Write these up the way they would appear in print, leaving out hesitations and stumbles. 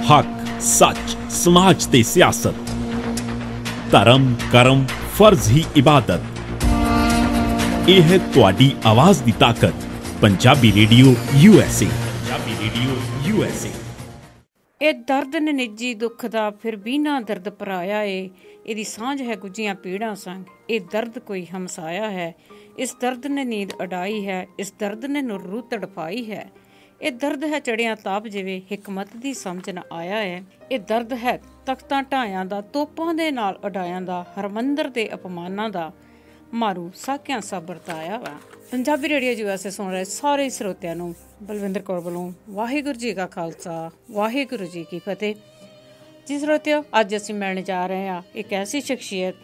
हक सच समाज ते सियासत, धर्म करम फर्ज ही इबादत। यह है तुहाडी आवाज दी ताकत। Punjabi radio USA। Punjabi radio USA। ਇਹ ਦਰਦ ਨੇ ਨਿੱਜੀ ਦੁੱਖ ਦਾ ਫਿਰ ਵੀ ਨਾ ਦਰਦ ਪਰਾਇਆ ਏ। ਇਹਦੀ ਸਾਂਝ ਹੈ ਗੁੱਝੀਆਂ ਪੀੜਾਂ ਸੰਗ, ਇਹ ਦਰਦ ਕੋਈ ਹਮਸਾਇਆ ਹੈ। ਇਸ ਦਰਦ ਨੇ ਨੀਂਦ ਅਡਾਈ ਹੈ, ਇਸ ਦਰਦ ਨੇ ਨੂਰੂ ਤੜਫਾਈ ਹੈ। ਇਹ ਦਰਦ ਹੈ ਚੜਿਆਂ ਤਾਪ ਜਿਵੇਂ ਹਿਕਮਤ ਦੀ ਸਮਝ ਨਾ ਆਇਆ ਹੈ। ਇਹ ਦਰਦ ਹੈ ਤਖਤਾਂ ਢਾਇਆਂ ਦਾ, ਤੋਪਾਂ ਦੇ ਨਾਲ ਉਡਾਇਆਂ ਦਾ, ਹਰਮੰਦਰ ਦੇ ਅਪਮਾਨਾਂ ਦਾ, ਮਾਰੂ ਸਾਕਿਆਂ ਸਭ ਵਰਤਾਇਆ ਵਾ। ਪੰਜਾਬੀ ਰੇਡੀਓ USA ਸੁਣ ਰਹੇ ਸਾਰੇ ਸਰੋਤਿਆਂ ਨੂੰ ਬਲਵਿੰਦਰ ਕੌਰ ਵੱਲੋਂ ਵਾਹਿਗੁਰੂ ਜੀ ਕਾ ਖਾਲਸਾ ਵਾਹਿਗੁਰੂ ਜੀ ਕੀ ਫਤਿਹ। ਜੀ ਸਰੋਤਿਓ, ਅੱਜ ਅਸੀਂ ਮਿਲਣ ਜਾ ਰਹੇ ਹਾਂ ਇੱਕ ਐਸੀ ਸ਼ਖਸੀਅਤ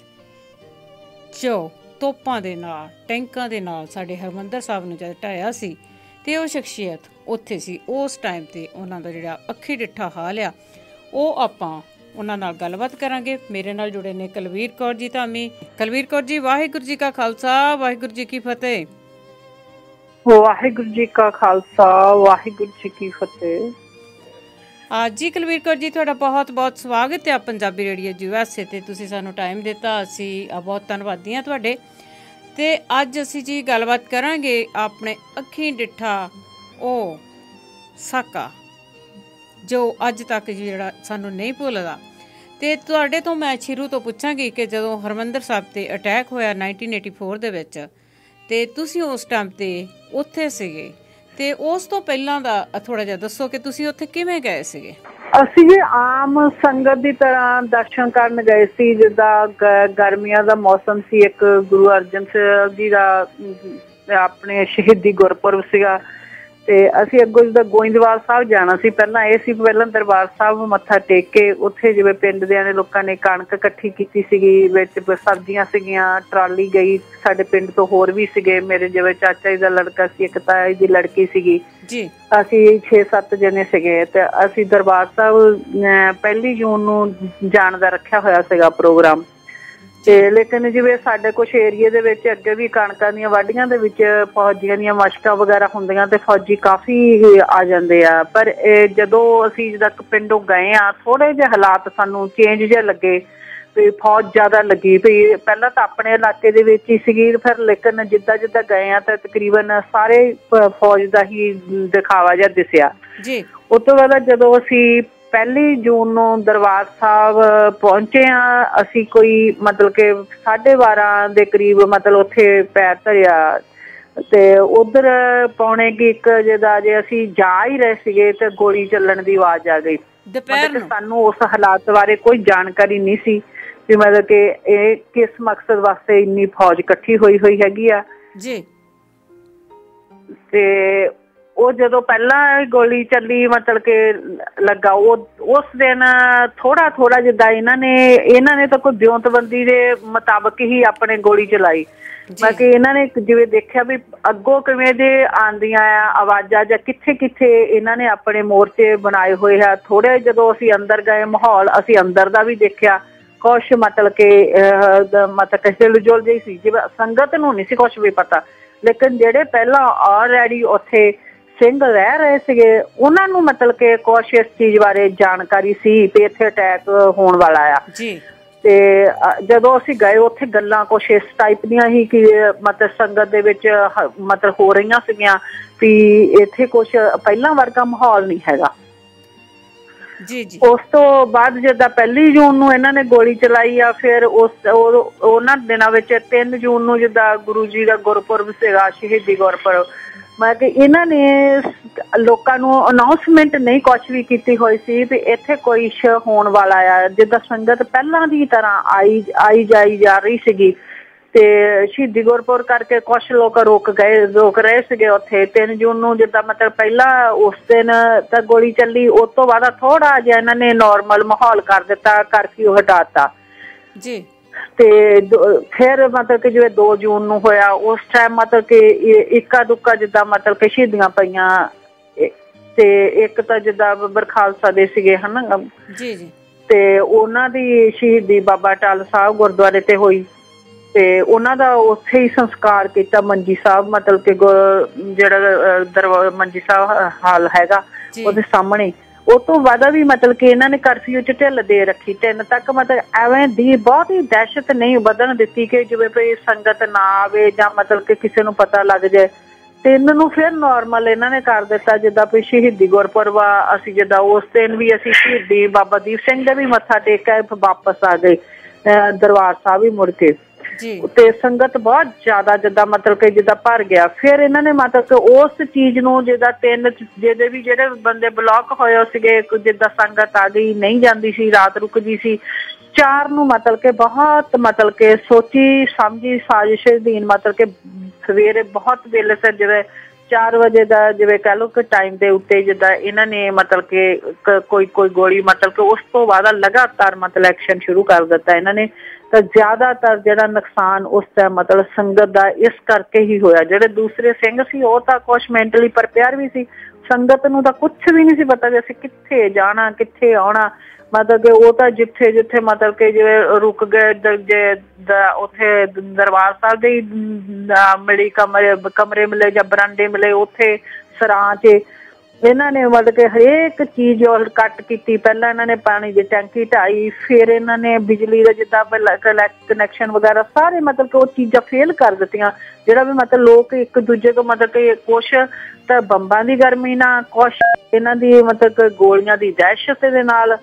ਜੋ ਤੋਪਾਂ ਦੇ ਨਾਲ, ਟੈਂਕਾਂ ਦੇ ਨਾਲ ਸਾਡੇ ਹਰਮੰਦਰ ਸਾਹਿਬ ਨੂੰ ਜਦ ਢਾਇਆ ਸੀ ਅਤੇ ਉਹ ਸ਼ਖਸੀਅਤ ਉੱਥੇ ਸੀ ਉਸ ਟਾਈਮ 'ਤੇ। ਉਹਨਾਂ ਦਾ ਜਿਹੜਾ ਅੱਖੀ ਡਿੱਠਾ ਹਾਲ ਆ ਉਹ ਆਪਾਂ ਉਹਨਾਂ ਨਾਲ ਗੱਲਬਾਤ ਕਰਾਂਗੇ। ਮੇਰੇ ਨਾਲ ਜੁੜੇ ਨੇ ਕੁਲਵੀਰ ਕੌਰ ਜੀ ਧਾਮੀ। ਕੁਲਵੀਰ ਕੌਰ ਜੀ, ਵਾਹਿਗੁਰੂ ਜੀ ਕਾ ਖਾਲਸਾ ਵਾਹਿਗੁਰੂ ਜੀ ਕੀ ਫਤਿਹ। ਵਾਹਿਗੁਰੂ ਜੀ ਕਾ ਖਾਲਸਾ ਵਾਹਿਗੁਰੂ ਜੀ ਕੀ ਫਤਿਹ। ਜੀ ਕੁਲਵੀਰ ਕੌਰ ਜੀ, ਤੁਹਾਡਾ ਬਹੁਤ ਬਹੁਤ ਸਵਾਗਤ ਹੈ ਪੰਜਾਬੀ ਰੇਡੀਓ USA 'ਤੇ। ਤੁਸੀਂ ਸਾਨੂੰ ਟਾਈਮ ਦਿੱਤਾ, ਅਸੀਂ ਬਹੁਤ ਧੰਨਵਾਦੀ ਹਾਂ ਤੁਹਾਡੇ। ਅਤੇ ਅੱਜ ਅਸੀਂ ਜੀ ਗੱਲਬਾਤ ਕਰਾਂਗੇ ਆਪਣੇ ਅੱਖੀਂ ਡਿੱਠਾ ਉਹ ਸਾਕਾ ਜੋ ਅੱਜ ਤੱਕ ਜਿਹੜਾ ਸਾਨੂੰ ਨਹੀਂ ਭੁੱਲਦਾ। ਅਤੇ ਤੁਹਾਡੇ ਤੋਂ ਮੈਂ ਸ਼ੁਰੂ ਤੋਂ ਪੁੱਛਾਂਗੀ ਕਿ ਜਦੋਂ ਹਰਿਮੰਦਰ ਸਾਹਿਬ 'ਤੇ ਅਟੈਕ ਹੋਇਆ 1984 ਦੇ ਵਿੱਚ, ਅਤੇ ਤੁਸੀਂ ਉਸ ਟਾਈਮ 'ਤੇ ਉੱਥੇ ਸੀਗੇ, ਅਤੇ ਉਸ ਤੋਂ ਪਹਿਲਾਂ ਦਾ ਥੋੜ੍ਹਾ ਜਿਹਾ ਦੱਸੋ ਕਿ ਤੁਸੀਂ ਉੱਥੇ ਕਿਵੇਂ ਗਏ ਸੀਗੇ? ਅਸੀਂ ਜੀ ਆਮ ਸੰਗਤ ਦੀ ਤਰ੍ਹਾਂ ਦਰਸ਼ਨ ਕਰਨ ਗਏ ਸੀ। ਜਿੱਦਾਂ ਗਰਮੀਆਂ ਦਾ ਮੌਸਮ ਸੀ, ਇੱਕ ਗੁਰੂ ਅਰਜਨ ਸਾਹਿਬ ਜੀ ਦਾ ਆਪਣੇ ਸ਼ਹੀਦੀ ਗੁਰਪੁਰਬ ਸੀਗਾ, ਅਤੇ ਅਸੀਂ ਅੱਗੋਂ ਜਿੱਦਾਂ ਗੋਇੰਦਵਾਲ ਸਾਹਿਬ ਜਾਣਾ ਸੀ। ਪਹਿਲਾਂ ਇਹ ਸੀ ਪਹਿਲਾਂ ਦਰਬਾਰ ਸਾਹਿਬ ਮੱਥਾ ਟੇਕ ਕੇ ਉੱਥੇ ਜਿਵੇਂ ਪਿੰਡ ਦਿਆਂ ਨੇ ਲੋਕਾਂ ਨੇ ਕਣਕ ਇਕੱਠੀ ਕੀਤੀ ਸੀਗੀ, ਵਿੱਚ ਸਬਜ਼ੀਆਂ ਸੀਗੀਆਂ, ਟਰਾਲੀ ਗਈ ਸਾਡੇ ਪਿੰਡ ਤੋਂ, ਹੋਰ ਵੀ ਸੀਗੇ ਮੇਰੇ ਜਿਵੇਂ ਚਾਚਾ ਜੀ ਦਾ ਲੜਕਾ ਸੀ, ਇੱਕ ਤਾਇਆ ਜੀ ਦੀ ਲੜਕੀ ਸੀਗੀ ਜੀ, ਅਸੀਂ 6-7 ਜਣੇ ਸੀਗੇ। ਅਤੇ ਅਸੀਂ ਦਰਬਾਰ ਸਾਹਿਬ 1 ਜੂਨ ਨੂੰ ਜਾਣ ਦਾ ਰੱਖਿਆ ਹੋਇਆ ਸੀਗਾ ਪ੍ਰੋਗਰਾਮ। ਅਤੇ ਲੇਕਿਨ ਜਿਵੇਂ ਸਾਡੇ ਕੁਛ ਏਰੀਏ ਦੇ ਵਿੱਚ ਅੱਗੇ ਵੀ ਕਣਕਾਂ ਦੀਆਂ ਵਾਢੀਆਂ ਦੇ ਵਿੱਚ ਫੌਜੀਆਂ ਦੀਆਂ ਮਸ਼ਕਾਂ ਵਗੈਰਾ ਹੁੰਦੀਆਂ ਅਤੇ ਫੌਜੀ ਕਾਫੀ ਆ ਜਾਂਦੇ ਆ। ਪਰ ਜਦੋਂ ਅਸੀਂ ਜਿੱਦਾਂ ਪਿੰਡੋਂ ਗਏ ਹਾਂ, ਥੋੜ੍ਹੇ ਜਿਹੇ ਹਾਲਾਤ ਸਾਨੂੰ ਚੇਂਜ ਜਿਹੇ ਲੱਗੇ ਵੀ ਫੌਜ ਜ਼ਿਆਦਾ ਲੱਗੀ ਵੀ। ਪਹਿਲਾਂ ਤਾਂ ਆਪਣੇ ਇਲਾਕੇ ਦੇ ਵਿੱਚ ਹੀ ਸੀਗੀ, ਫਿਰ ਲੇਕਿਨ ਜਿੱਦਾਂ ਜਿੱਦਾਂ ਗਏ ਹਾਂ ਤਾਂ ਤਕਰੀਬਨ ਸਾਰੇ ਫੌਜ ਦਾ ਹੀ ਦਿਖਾਵਾ ਜਿਹਾ ਦਿਸਿਆ ਜੀ। ਉਸ ਤੋਂ ਬਾਅਦ ਜਦੋਂ ਅਸੀਂ 1 ਜੂਨ ਨੂੰ ਦਰਬਾਰ ਸਾਹਿਬ ਪਹੁੰਚੇ ਹਾਂ, ਅਸੀਂ ਕੋਈ ਮਤਲਬ ਕਿ 12:30 ਦੇ ਕਰੀਬ ਮਤਲਬ ਉੱਥੇ ਪੈਰ ਧਰਿਆ, ਅਤੇ ਉੱਧਰ ਪੌਣੇ ਕਿ 1 ਜਿੱਦਾਂ ਜੇ ਅਸੀਂ ਜਾ ਹੀ ਰਹੇ ਸੀਗੇ ਅਤੇ ਗੋਲੀ ਚੱਲਣ ਦੀ ਆਵਾਜ਼ ਆ ਗਈ। ਮਤਲਬ ਸਾਨੂੰ ਉਸ ਹਾਲਾਤ ਬਾਰੇ ਕੋਈ ਜਾਣਕਾਰੀ ਨਹੀਂ ਸੀ ਵੀ ਮਤਲਬ ਕਿ ਇਹ ਕਿਸ ਮਕਸਦ ਵਾਸਤੇ ਇੰਨੀ ਫੌਜ ਇਕੱਠੀ ਹੋਈ ਹੈਗੀ ਆ ਜੀ। ਅਤੇ ਉਹ ਜਦੋਂ ਪਹਿਲਾਂ ਗੋਲੀ ਚੱਲੀ ਮਤਲਬ ਕਿ ਲੱਗਾ, ਉਹ ਉਸ ਦਿਨ ਥੋੜ੍ਹਾ ਜਿੱਦਾਂ ਇਹਨਾਂ ਨੇ ਤਾਂ ਕੋਈ ਵਿਉਂਤਬੰਦੀ ਦੇ ਮੁਤਾਬਕ ਹੀ ਆਪਣੇ ਗੋਲੀ ਚਲਾਈ। ਬਾਕੀ ਇਹਨਾਂ ਨੇ ਜਿਵੇਂ ਦੇਖਿਆ ਵੀ ਅੱਗੋਂ ਕਿਵੇਂ ਦੇ ਆਉਂਦੀਆਂ ਆ ਆਵਾਜ਼ਾਂ ਜਾਂ ਕਿੱਥੇ ਇਹਨਾਂ ਨੇ ਆਪਣੇ ਮੋਰਚੇ ਬਣਾਏ ਹੋਏ ਆ। ਥੋੜ੍ਹੇ ਜਦੋਂ ਅਸੀਂ ਅੰਦਰ ਗਏ ਮਾਹੌਲ ਅਸੀਂ ਅੰਦਰ ਦਾ ਵੀ ਦੇਖਿਆ, ਕੁਛ ਮਤਲਬ ਕਿ ਹਿਲਜੁਲ ਜਿਹੀ ਸੀ, ਜਿਵੇਂ ਸੰਗਤ ਨੂੰ ਨਹੀਂ ਸੀ ਕੁਛ ਵੀ ਪਤਾ, ਲੇਕਿਨ ਜਿਹੜੇ ਪਹਿਲਾਂ ਆਲਰੈਡੀ ਉੱਥੇ ਸਿੰਘ ਰਹਿ ਰਹੇ ਸੀਗੇ ਉਹਨਾਂ ਨੂੰ ਮਤਲਬ ਕਿ ਕੁਛ ਇਸ ਚੀਜ਼ ਬਾਰੇ ਜਾਣਕਾਰੀ ਸੀ ਵੀ ਇੱਥੇ ਅਟੈਕ ਹੋਣ ਵਾਲਾ ਆ ਜੀ। ਅਤੇ ਜਦੋਂ ਅਸੀਂ ਗਏ ਉੱਥੇ ਗੱਲਾਂ ਕੁਛ ਇਸ ਟਾਈਪ ਦੀਆਂ ਹੀ ਕਿ ਮਤਲਬ ਸੰਗਤ ਦੇ ਵਿੱਚ ਮਤਲਬ ਹੋ ਰਹੀਆਂ ਸੀਗੀਆਂ ਵੀ ਇੱਥੇ ਕੁਛ ਪਹਿਲਾਂ ਵਰਗਾ ਮਾਹੌਲ ਨਹੀਂ ਹੈਗਾ ਜੀ। ਉਸ ਤੋਂ ਬਾਅਦ ਜਿੱਦਾਂ 1 ਜੂਨ ਨੂੰ ਇਹਨਾਂ ਨੇ ਗੋਲੀ ਚਲਾਈ ਆ, ਫਿਰ ਉਹਨਾਂ ਦਿਨਾਂ ਵਿੱਚ 3 ਜੂਨ ਨੂੰ ਜਿੱਦਾਂ ਗੁਰੂ ਜੀ ਦਾ ਗੁਰਪੁਰਬ ਸੀਗਾ, ਸ਼ਹੀਦੀ ਗੁਰਪੁਰਬ, ਮਤਲਬ ਕਿ ਇਹਨਾਂ ਨੇ ਲੋਕਾਂ ਨੂੰ ਅਨਾਊਂਸਮੈਂਟ ਨਹੀਂ ਕੁਛ ਵੀ ਕੀਤੀ ਹੋਈ ਸੀ ਵੀ ਇੱਥੇ ਕੋਈ ਹੋਣ ਵਾਲਾ ਆ। ਜਿੱਦਾਂ ਸੰਗਤ ਪਹਿਲਾਂ ਦੀ ਤਰ੍ਹਾਂ ਆਈ ਜਾਈ ਜਾ ਰਹੀ ਸੀਗੀ, ਅਤੇ ਸ਼ਹੀਦੀ ਗੁਰਪੁਰਬ ਕਰਕੇ ਕੁਛ ਲੋਕ ਰੁਕ ਰਹੇ ਸੀਗੇ ਉੱਥੇ। 3 ਜੂਨ ਨੂੰ ਜਿੱਦਾਂ ਮਤਲਬ ਪਹਿਲਾਂ ਉਸ ਦਿਨ ਤਾਂ ਗੋਲੀ ਚੱਲੀ, ਉਸ ਤੋਂ ਬਾਅਦ ਥੋੜ੍ਹਾ ਜਿਹਾ ਇਹਨਾਂ ਨੇ ਨੋਰਮਲ ਮਾਹੌਲ ਕਰ ਦਿੱਤਾ, ਕਰਫਿਊ ਹਟਾ ਦਿੱਤਾ ਜੀ। ਅਤੇ ਫਿਰ ਮਤਲਬ ਕਿ ਜਿਵੇਂ 2 ਜੂਨ ਨੂੰ ਹੋਇਆ ਉਸ ਟਾਈਮ ਮਤਲਬ ਕਿ ਇੱਕਾ ਦੁੱਕਾ ਜਿੱਦਾਂ ਮਤਲਬ ਕਿ ਸ਼ਹੀਦੀਆਂ ਪਈਆਂ, ਅਤੇ ਇੱਕ ਤਾਂ ਜਿੱਦਾਂ ਬਾਬਾ ਖਾਲਸਾ ਦੇ ਸੀਗੇ ਹੈ ਨਾ ਜੀ, ਅਤੇ ਉਹਨਾਂ ਦੀ ਸ਼ਹੀਦੀ ਬਾਬਾ ਟਾਲ ਸਾਹਿਬ ਗੁਰਦੁਆਰੇ 'ਤੇ ਹੋਈ, ਅਤੇ ਉਹਨਾਂ ਦਾ ਉੱਥੇ ਹੀ ਸੰਸਕਾਰ ਕੀਤਾ ਮੰਜੀ ਸਾਹਿਬ, ਮਤਲਬ ਕਿ ਜਿਹੜਾ ਮੰਜੀ ਸਾਹਿਬ ਹਾਲ ਹੈਗਾ ਉਹਦੇ ਸਾਹਮਣੇ ਉਹ ਤੋਂ ਬਾਅਦ ਵੀ ਮਤਲਬ ਕਿ ਇਹਨਾਂ ਨੇ ਕਰਫਿਊ 'ਚ ਢਿੱਲ ਦੇ ਰੱਖੀ 3 ਤੱਕ। ਮਤਲਬ ਐਵੇਂ ਦੀ ਬਹੁਤ ਹੀ ਦਹਿਸ਼ਤ ਨਹੀਂ ਵਧਣ ਦਿੱਤੀ ਕਿ ਜਿਵੇਂ ਕੋਈ ਸੰਗਤ ਨਾ ਆਵੇ ਜਾਂ ਮਤਲਬ ਕਿ ਕਿਸੇ ਨੂੰ ਪਤਾ ਲੱਗ ਜਾਏ। 3 ਨੂੰ ਫਿਰ ਨੋਰਮਲ ਇਹਨਾਂ ਨੇ ਕਰ ਦਿੱਤਾ, ਜਿੱਦਾਂ ਵੀ ਸ਼ਹੀਦੀ ਗੁਰਪੁਰਬ ਆ, ਅਸੀਂ ਜਿੱਦਾਂ ਉਸ ਦਿਨ ਵੀ ਅਸੀਂ ਸ਼ਹੀਦੀ ਬਾਬਾ ਦੀਪ ਸਿੰਘ ਦੇ ਵੀ ਮੱਥਾ ਟੇਕ ਕੇ ਵਾਪਸ ਆ ਗਏ ਦਰਬਾਰ ਸਾਹਿਬ ਹੀ ਮੁੜ ਕੇ। ਤੇ ਸੰਗਤ ਬਹੁਤ ਜ਼ਿਆਦਾ ਜਿੱਦਾਂ ਮਤਲਬ ਕਿ ਜਿੱਦਾਂ ਭਰ ਗਿਆ। ਫਿਰ ਇਹਨਾਂ ਨੇ ਮਤਲਬ ਕਿ ਉਸ ਚੀਜ਼ ਨੂੰ ਜਿੱਦਾਂ 3 ਜਿਹਦੇ ਵੀ ਜਿਹੜੇ ਬੰਦੇ ਬਲੌਕ ਹੋਏ ਸੀਗੇ, ਜਿੱਦਾਂ ਸੰਗਤ ਆ ਗਈ ਨਹੀਂ ਜਾਂਦੀ ਸੀ, ਰਾਤ ਰੁਕਦੀ ਸੀ, 4 ਨੂੰ ਮਤਲਬ ਕਿ ਬਹੁਤ ਮਤਲਬ ਕਿ ਸੋਚੀ ਸਮਝੀ ਸਾਜ਼ਿਸ਼ ਅਧੀਨ ਮਤਲਬ ਕਿ ਸਵੇਰੇ ਬਹੁਤ ਵੇਲੇ ਸਿਰ ਜਿਵੇਂ 4 ਵਜੇ ਦਾ ਜਿਵੇਂ ਕਹਿ ਲਓ ਕਿ ਟਾਈਮ ਦੇ ਉੱਤੇ ਜਿੱਦਾਂ ਇਹਨਾਂ ਨੇ ਮਤਲਬ ਕਿ ਕੋਈ ਗੋਲੀ ਮਤਲਬ ਕਿ ਉਸ ਤੋਂ ਬਾਅਦ ਲਗਾਤਾਰ ਮਤਲਬ ਐਕਸ਼ਨ ਸ਼ੁਰੂ ਕਰ ਦਿੱਤਾ ਇਹਨਾਂ ਨੇ। ਤਾਂ ਜ਼ਿਆਦਾਤਰ ਜਿਹੜਾ ਨੁਕਸਾਨ ਉਸ ਟਾਈਮ ਮਤਲਬ ਸੰਗਤ ਦਾ ਇਸ ਕਰਕੇ ਹੀ ਹੋਇਆ। ਜਿਹੜੇ ਦੂਸਰੇ ਸਿੰਘ ਸੀ ਉਹ ਤਾਂ ਕੁਛ ਮੈਂਟਲੀ ਪ੍ਰਪੇਅਰ ਵੀ ਸੀ, ਸੰਗਤ ਨੂੰ ਤਾਂ ਕੁਛ ਵੀ ਨਹੀਂ ਸੀ ਪਤਾ ਵੀ ਅਸੀਂ ਕਿੱਥੇ ਜਾਣਾ ਕਿੱਥੇ ਆਉਣਾ। ਮਤਲਬ ਕਿ ਉਹ ਤਾਂ ਜਿੱਥੇ ਜਿੱਥੇ ਮਤਲਬ ਕਿ ਜਿਵੇਂ ਰੁਕ ਗਏ ਉੱਥੇ ਦਰਬਾਰ ਸਾਹਿਬ ਦੇ ਮਿਲੀ ਕਮਰੇ ਮਿਲੇ ਜਾਂ ਬਰਾਂਡੇ ਮਿਲੇ, ਉੱਥੇ ਸਰਾਂ 'ਚ ਇਹਨਾਂ ਨੇ ਮਤਲਬ ਕਿ ਹਰੇਕ ਚੀਜ਼ ਕੱਟ ਕੀਤੀ। ਪਹਿਲਾਂ ਇਹਨਾਂ ਨੇ ਪਾਣੀ ਦੀ ਟੈਂਕੀ ਢਾਈ, ਫਿਰ ਇਹਨਾਂ ਨੇ ਬਿਜਲੀ ਦਾ ਜਿੱਦਾਂ ਕਨੈਕਸ਼ਨ ਵਗੈਰਾ ਸਾਰੇ ਮਤਲਬ ਕਿ ਉਹ ਚੀਜ਼ਾਂ ਫੇਲ ਕਰ ਦਿੱਤੀਆਂ। ਜਿਹੜਾ ਵੀ ਮਤਲਬ ਲੋਕ ਇੱਕ ਦੂਜੇ ਤੋਂ ਮਤਲਬ ਕਿ ਕੁਛ ਤਾਂ ਬੰਬਾਂ ਦੀ ਗਰਮੀ ਨਾਲ, ਕੁਛ ਇਹਨਾਂ ਦੀ ਮਤਲਬ ਕਿ ਗੋਲੀਆਂ ਦੀ ਦਹਿਸ਼ਤ ਦੇ ਨਾਲ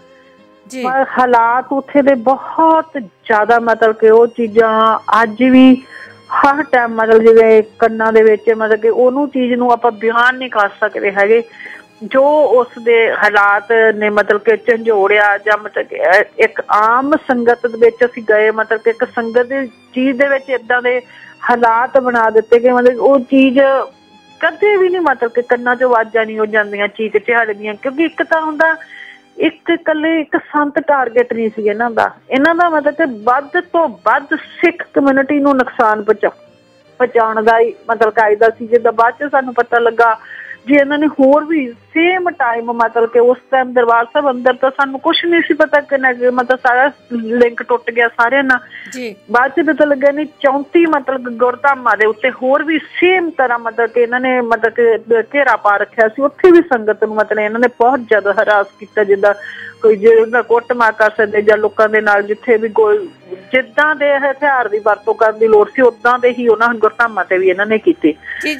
ਹਾਲਾਤ ਉੱਥੇ ਦੇ ਬਹੁਤ ਜ਼ਿਆਦਾ ਮਤਲਬ ਕਿ ਉਹ ਚੀਜ਼ਾਂ ਅੱਜ ਵੀ ਹਰ ਟਾਈਮ ਮਤਲਬ ਜਿਵੇਂ ਕੰਨਾਂ ਦੇ ਵਿੱਚ ਮਤਲਬ ਕਿ ਉਹਨੂੰ ਚੀਜ਼ ਨੂੰ ਆਪਾਂ ਬਿਆਨ ਨਹੀਂ ਕਰ ਸਕਦੇ ਹੈਗੇ ਜੋ ਉਸ ਦੇ ਹਾਲਾਤ ਨੇ ਮਤਲਬ ਕਿ ਝੰਜੋੜਿਆ। ਜਾਂ ਮਤਲਬ ਕਿ ਇੱਕ ਆਮ ਸੰਗਤ ਦੇ ਵਿੱਚ ਅਸੀਂ ਗਏ, ਮਤਲਬ ਕਿ ਇੱਕ ਸੰਗਤ ਦੀ ਚੀਜ਼ ਦੇ ਵਿੱਚ ਇੱਦਾਂ ਦੇ ਹਾਲਾਤ ਬਣਾ ਦਿੱਤੇ ਕਿ ਮਤਲਬ ਉਹ ਚੀਜ਼ ਕਦੇ ਵੀ ਨਹੀਂ ਮਤਲਬ ਕਿ ਕੰਨਾਂ 'ਚੋਂ ਆਵਾਜ਼ਾਂ ਨਹੀਂ ਹੋ ਜਾਂਦੀਆਂ ਚੀਕ ਚਿਹਾੜਦੀਆਂ। ਕਿਉਂਕਿ ਇੱਕ ਤਾਂ ਹੁੰਦਾ ਇੱਕ ਇਕੱਲੇ ਇੱਕ ਸੰਤ ਟਾਰਗੇਟ ਨਹੀਂ ਸੀ ਇਹਨਾਂ ਦਾ ਮਤਲਬ ਕਿ ਵੱਧ ਤੋਂ ਵੱਧ ਸਿੱਖ ਕਮਿਊਨਿਟੀ ਨੂੰ ਨੁਕਸਾਨ ਪਹੁੰਚਾਉਣ ਦਾ ਹੀ ਮਤਲਬ ਕਾਇਦਾ ਸੀ। ਜਿੱਦਾਂ ਬਾਅਦ 'ਚ ਸਾਨੂੰ ਪਤਾ ਲੱਗਾ ਜੀ ਇਹਨਾਂ ਨੇ ਹੋਰ ਵੀ ਸੇਮ ਟਾਈਮ ਮਤਲਬ ਕਿ ਉਸ ਟਾਈਮ ਦਰਬਾਰ ਸਾਹਿਬ ਅੰਦਰ ਤਾਂ ਸਾਨੂੰ ਕੁਛ ਨਹੀਂ ਸੀ ਪਤਾ ਕਿ ਮਤਲਬ ਸਾਰਾ ਲਿੰਕ ਟੁੱਟ ਗਿਆ ਸਾਰਿਆਂ ਨਾਲ। ਬਾਅਦ 'ਚ ਪਤਾ ਲੱਗਾ ਨਹੀਂ 34 ਮਤਲਬ ਗੁਰਧਾਮਾਂ ਦੇ ਉੱਤੇ ਹੋਰ ਵੀ ਸੇਮ ਤਰ੍ਹਾਂ ਮਤਲਬ ਕਿ ਇਹਨਾਂ ਨੇ ਮਤਲਬ ਕਿ ਘੇਰਾ ਪਾ ਰੱਖਿਆ ਸੀ। ਉੱਥੇ ਵੀ ਸੰਗਤ ਨੂੰ ਮਤਲਬ ਇਹਨਾਂ ਨੇ ਬਹੁਤ ਜ਼ਿਆਦਾ ਹਰਾਸ ਕੀਤਾ। ਜਿੱਦਾਂ ਕੋਈ ਜੇ ਉਹਦਾ ਕੁੱਟ ਮਾਰ ਕਰ ਸਕਦੇ ਜਾਂ ਲੋਕਾਂ ਦੇ ਨਾਲ ਜਿੱਥੇ ਵੀ ਜਿੱਦਾਂ ਦੇ ਹਥਿਆਰ ਦੀ ਵਰਤੋਂ ਕਰਨ ਦੀ ਲੋੜ ਸੀ ਉੱਦਾਂ ਦੇ ਹੀ ਉਹਨਾਂ ਗੁਰਧਾਮਾਂ ਤੇ ਵੀ ਇਹਨਾਂ ਨੇ ਕੀਤੀ।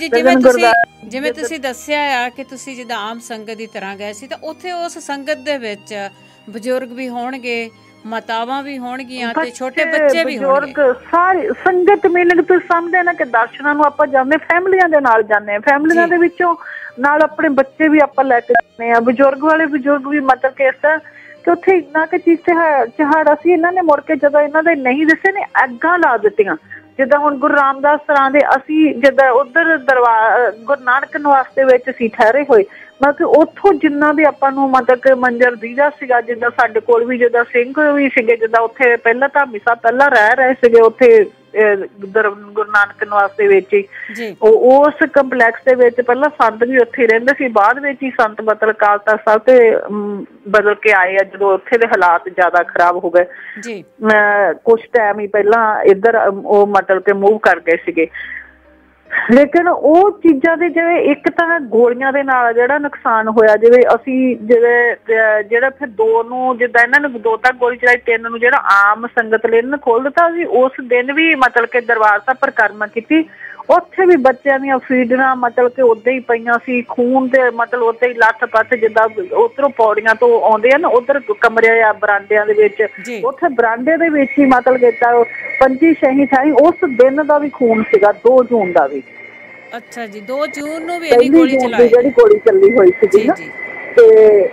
ਜਿਵੇਂ ਤੁਸੀਂ ਦੱਸਿਆ ਆ ਕਿ ਤੁਸੀਂ ਜਿੱਦਾਂ ਆਮ ਸੰਗਤ ਦੀ ਤਰ੍ਹਾਂ ਗਏ ਸੀ ਤਾਂ ਉੱਥੇ ਉਸ ਸੰਗਤ ਦੇ ਵਿੱਚ ਬਜ਼ੁਰਗ ਵੀ ਹੋਣਗੇ, ਮਾਤਾਵਾਂ ਵੀ ਹੋਣਗੀਆਂ ਤੇ ਛੋਟੇ ਬੱਚੇ ਵੀ ਹੋਣਗੇ। ਸਾਰੀ ਸੰਗਤ ਮੀਨਿੰਗ ਤੁਸੀਂ ਸਮਝਦੇ ਨਾ ਕਿ ਦਰਸ਼ਨਾਂ ਨੂੰ ਆਪਾਂ ਜਾਂਦੇ ਫੈਮਲੀਆਂ ਦੇ ਨਾਲ ਜਾਂਦੇ ਹਾਂ, ਫੈਮਲੀਆਂ ਦੇ ਵਿੱਚੋਂ ਨਾਲ ਆਪਣੇ ਬੱਚੇ ਵੀ ਆਪਾਂ ਲੈ ਕੇ ਜਾਂਦੇ ਹਾਂ, ਬਜ਼ੁਰਗ ਵੀ ਮਤਲਬ ਕਿ ਇਸ ਤਰ੍ਹਾਂ ਕਿ ਉੱਥੇ ਇੰਨਾ ਕੁ ਚੀਜ਼ ਚਿਹਾੜਾ ਸੀ। ਇਹਨਾਂ ਨੇ ਮੁੜ ਕੇ ਜਦੋਂ ਇਹਨਾਂ ਦੇ ਨਹੀਂ ਦੱਸੇ ਨੇ ਅੱਗਾਂ ਲਾ ਦਿੱਤੀਆਂ। ਜਿੱਦਾਂ ਹੁਣ ਗੁਰੂ ਰਾਮਦਾਸ ਸਰਾਂ ਦੇ ਅਸੀਂ ਜਿੱਦਾਂ ਉੱਧਰ ਦਰਬਾਰ ਗੁਰੂ ਨਾਨਕ ਨਿਵਾਸ ਦੇ ਵਿੱਚ ਅਸੀਂ ਠਹਿਰੇ ਹੋਏ, ਮਤਲਬ ਕਿ ਉੱਥੋਂ ਜਿੰਨਾ ਵੀ ਆਪਾਂ ਨੂੰ ਮਤਲਬ ਕਿ ਮੰਜ਼ਰ ਦੀਦਾ ਸੀਗਾ, ਜਿੱਦਾਂ ਸਾਡੇ ਕੋਲ ਵੀ ਜਿੱਦਾਂ ਸਿੰਘ ਵੀ ਸੀਗੇ, ਜਿੱਦਾਂ ਉੱਥੇ ਪਹਿਲਾਂ ਧਾਮੀ ਸਾਹਿਬ ਪਹਿਲਾਂ ਰਹਿ ਰਹੇ ਸੀਗੇ ਉੱਥੇ ਗੁਰੂ ਨਾਨਕ ਨਿਵਾਸ ਦੇ ਵਿੱਚ ਹੀ ਉਸ ਕੰਪਲੈਕਸ ਦੇ ਵਿੱਚ ਪਹਿਲਾਂ ਸੰਤ ਵੀ ਉੱਥੇ ਰਹਿੰਦੇ ਸੀ। ਬਾਅਦ ਵਿੱਚ ਹੀ ਸੰਤ ਮਤਲਬ ਅਕਾਲ ਤਖ਼ਤ ਸਾਹਿਬ ਤੇ ਬਦਲ ਕੇ ਆਏ ਆ ਜਦੋਂ ਉੱਥੇ ਦੇ ਹਾਲਾਤ ਜ਼ਿਆਦਾ ਖਰਾਬ ਹੋ ਗਏ। ਕੁਛ ਟਾਈਮ ਹੀ ਪਹਿਲਾਂ ਇੱਧਰ ਉਹ ਮਤਲਬ ਕਿ ਮੂਵ ਕਰ ਗਏ ਸੀਗੇ। ਲੇਕਿਨ ਉਹ ਚੀਜ਼ਾਂ ਦੇ ਜਿਵੇਂ ਇੱਕ ਤਾਂ ਗੋਲੀਆਂ ਦੇ ਨਾਲ ਜਿਹੜਾ ਨੁਕਸਾਨ ਹੋਇਆ, ਜਿਵੇਂ ਅਸੀਂ ਜਿਹੜਾ ਫਿਰ 2 ਨੂੰ ਜਿੱਦਾਂ ਇਹਨਾਂ ਨੇ 2 ਤੱਕ ਗੋਲੀ ਚਲਾਈ, 3 ਨੂੰ ਜਿਹੜਾ ਆਮ ਸੰਗਤ ਲਈ ਇਹਨਾਂ ਨੇ ਖੋਲ ਦਿੱਤਾ ਸੀ। ਉਸ ਦਿਨ ਵੀ ਮਤਲਬ ਕਿ ਦਰਬਾਰ ਸਾਹਿਬ ਪਰਿਕਰਮਾ ਕੀਤੀ, ਉੱਥੇ ਵੀ ਬੱਚਿਆਂ ਦੀਆਂ ਫੀਡਰਾਂ ਮਤਲਬ ਕਿ ਉੱਦਾਂ ਹੀ ਪਈਆਂ ਸੀ, ਖੂਨ ਦੇ ਮਤਲਬ ਉੱਦਾਂ ਹੀ ਲੱਥ ਪੱਥ ਜਿੱਦਾਂ ਉੱਧਰੋਂ ਪੌੜੀਆਂ ਤੋਂ ਆਉਂਦੇ ਆ ਨਾ ਉੱਧਰ ਕਮਰੇ ਆ ਬਰਾਂਡਿਆਂ ਦੇ ਵਿੱਚ, ਉੱਥੇ ਬਰਾਂਡੇ ਦੇ ਵਿੱਚ ਹੀ ਮਤਲਬ ਕਿ 25-26 ਥਾਈ ਉਸ ਦਿਨ ਦਾ ਵੀ ਖੂਨ ਸੀਗਾ, 2 ਜੂਨ ਦਾ ਵੀ। ਅੱਛਾ ਜੀ, 2 ਜੂਨ ਨੂੰ ਵੀ ਇਹਦੀ ਗੋਲੀ ਚਲਾਈ, ਜਿਹੜੀ ਗੋਲੀ ਚੱਲੀ ਹੋਈ ਸੀਗੀ ਨਾ। ਤੇ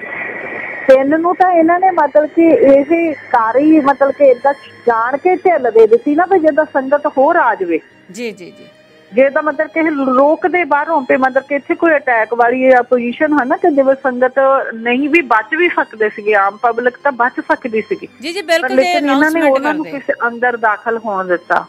3 ਨੂੰ ਤਾਂ ਇਹਨਾਂ ਨੇ ਮਤਲਬ ਕਿ ਇਹ ਕਾਰੀ ਮਤਲਬ ਕਿ ਏਦਾਂ ਜਾਣ ਕੇ ਢਿੱਲ ਦੇ ਦਿੱਤੀ ਨਾ ਵੀ ਜਿੱਦਾਂ ਸੰਗਤ ਹੋਰ ਆ ਜਾਵੇ। ਜੇ ਤਾਂ ਮਤਲਬ ਕਿ ਰੋਕਦੇ ਬਾਹਰੋਂ ਤੇ ਮਤਲਬ ਕਿ ਇੱਥੇ ਕੋਈ ਅਟੈਕ ਵਾਲੀ ਪੋਜੀਸ਼ਨ ਹੈ ਨਾ ਕਿ ਜਿਵੇਂ ਸੰਗਤ ਨਹੀਂ ਵੀ ਬਚ ਵੀ ਸਕਦੇ ਸੀਗੇ, ਆਮ ਪਬਲਿਕ ਤਾਂ ਬਚ ਸਕਦੀ ਸੀਗੀ। ਲੇਕਿਨ ਇਹਨਾਂ ਨੇ ਉਹਨਾਂ ਨੂੰ ਕਿਸੇ ਅੰਦਰ ਦਾਖਲ ਹੋਣ ਦਿੱਤਾ।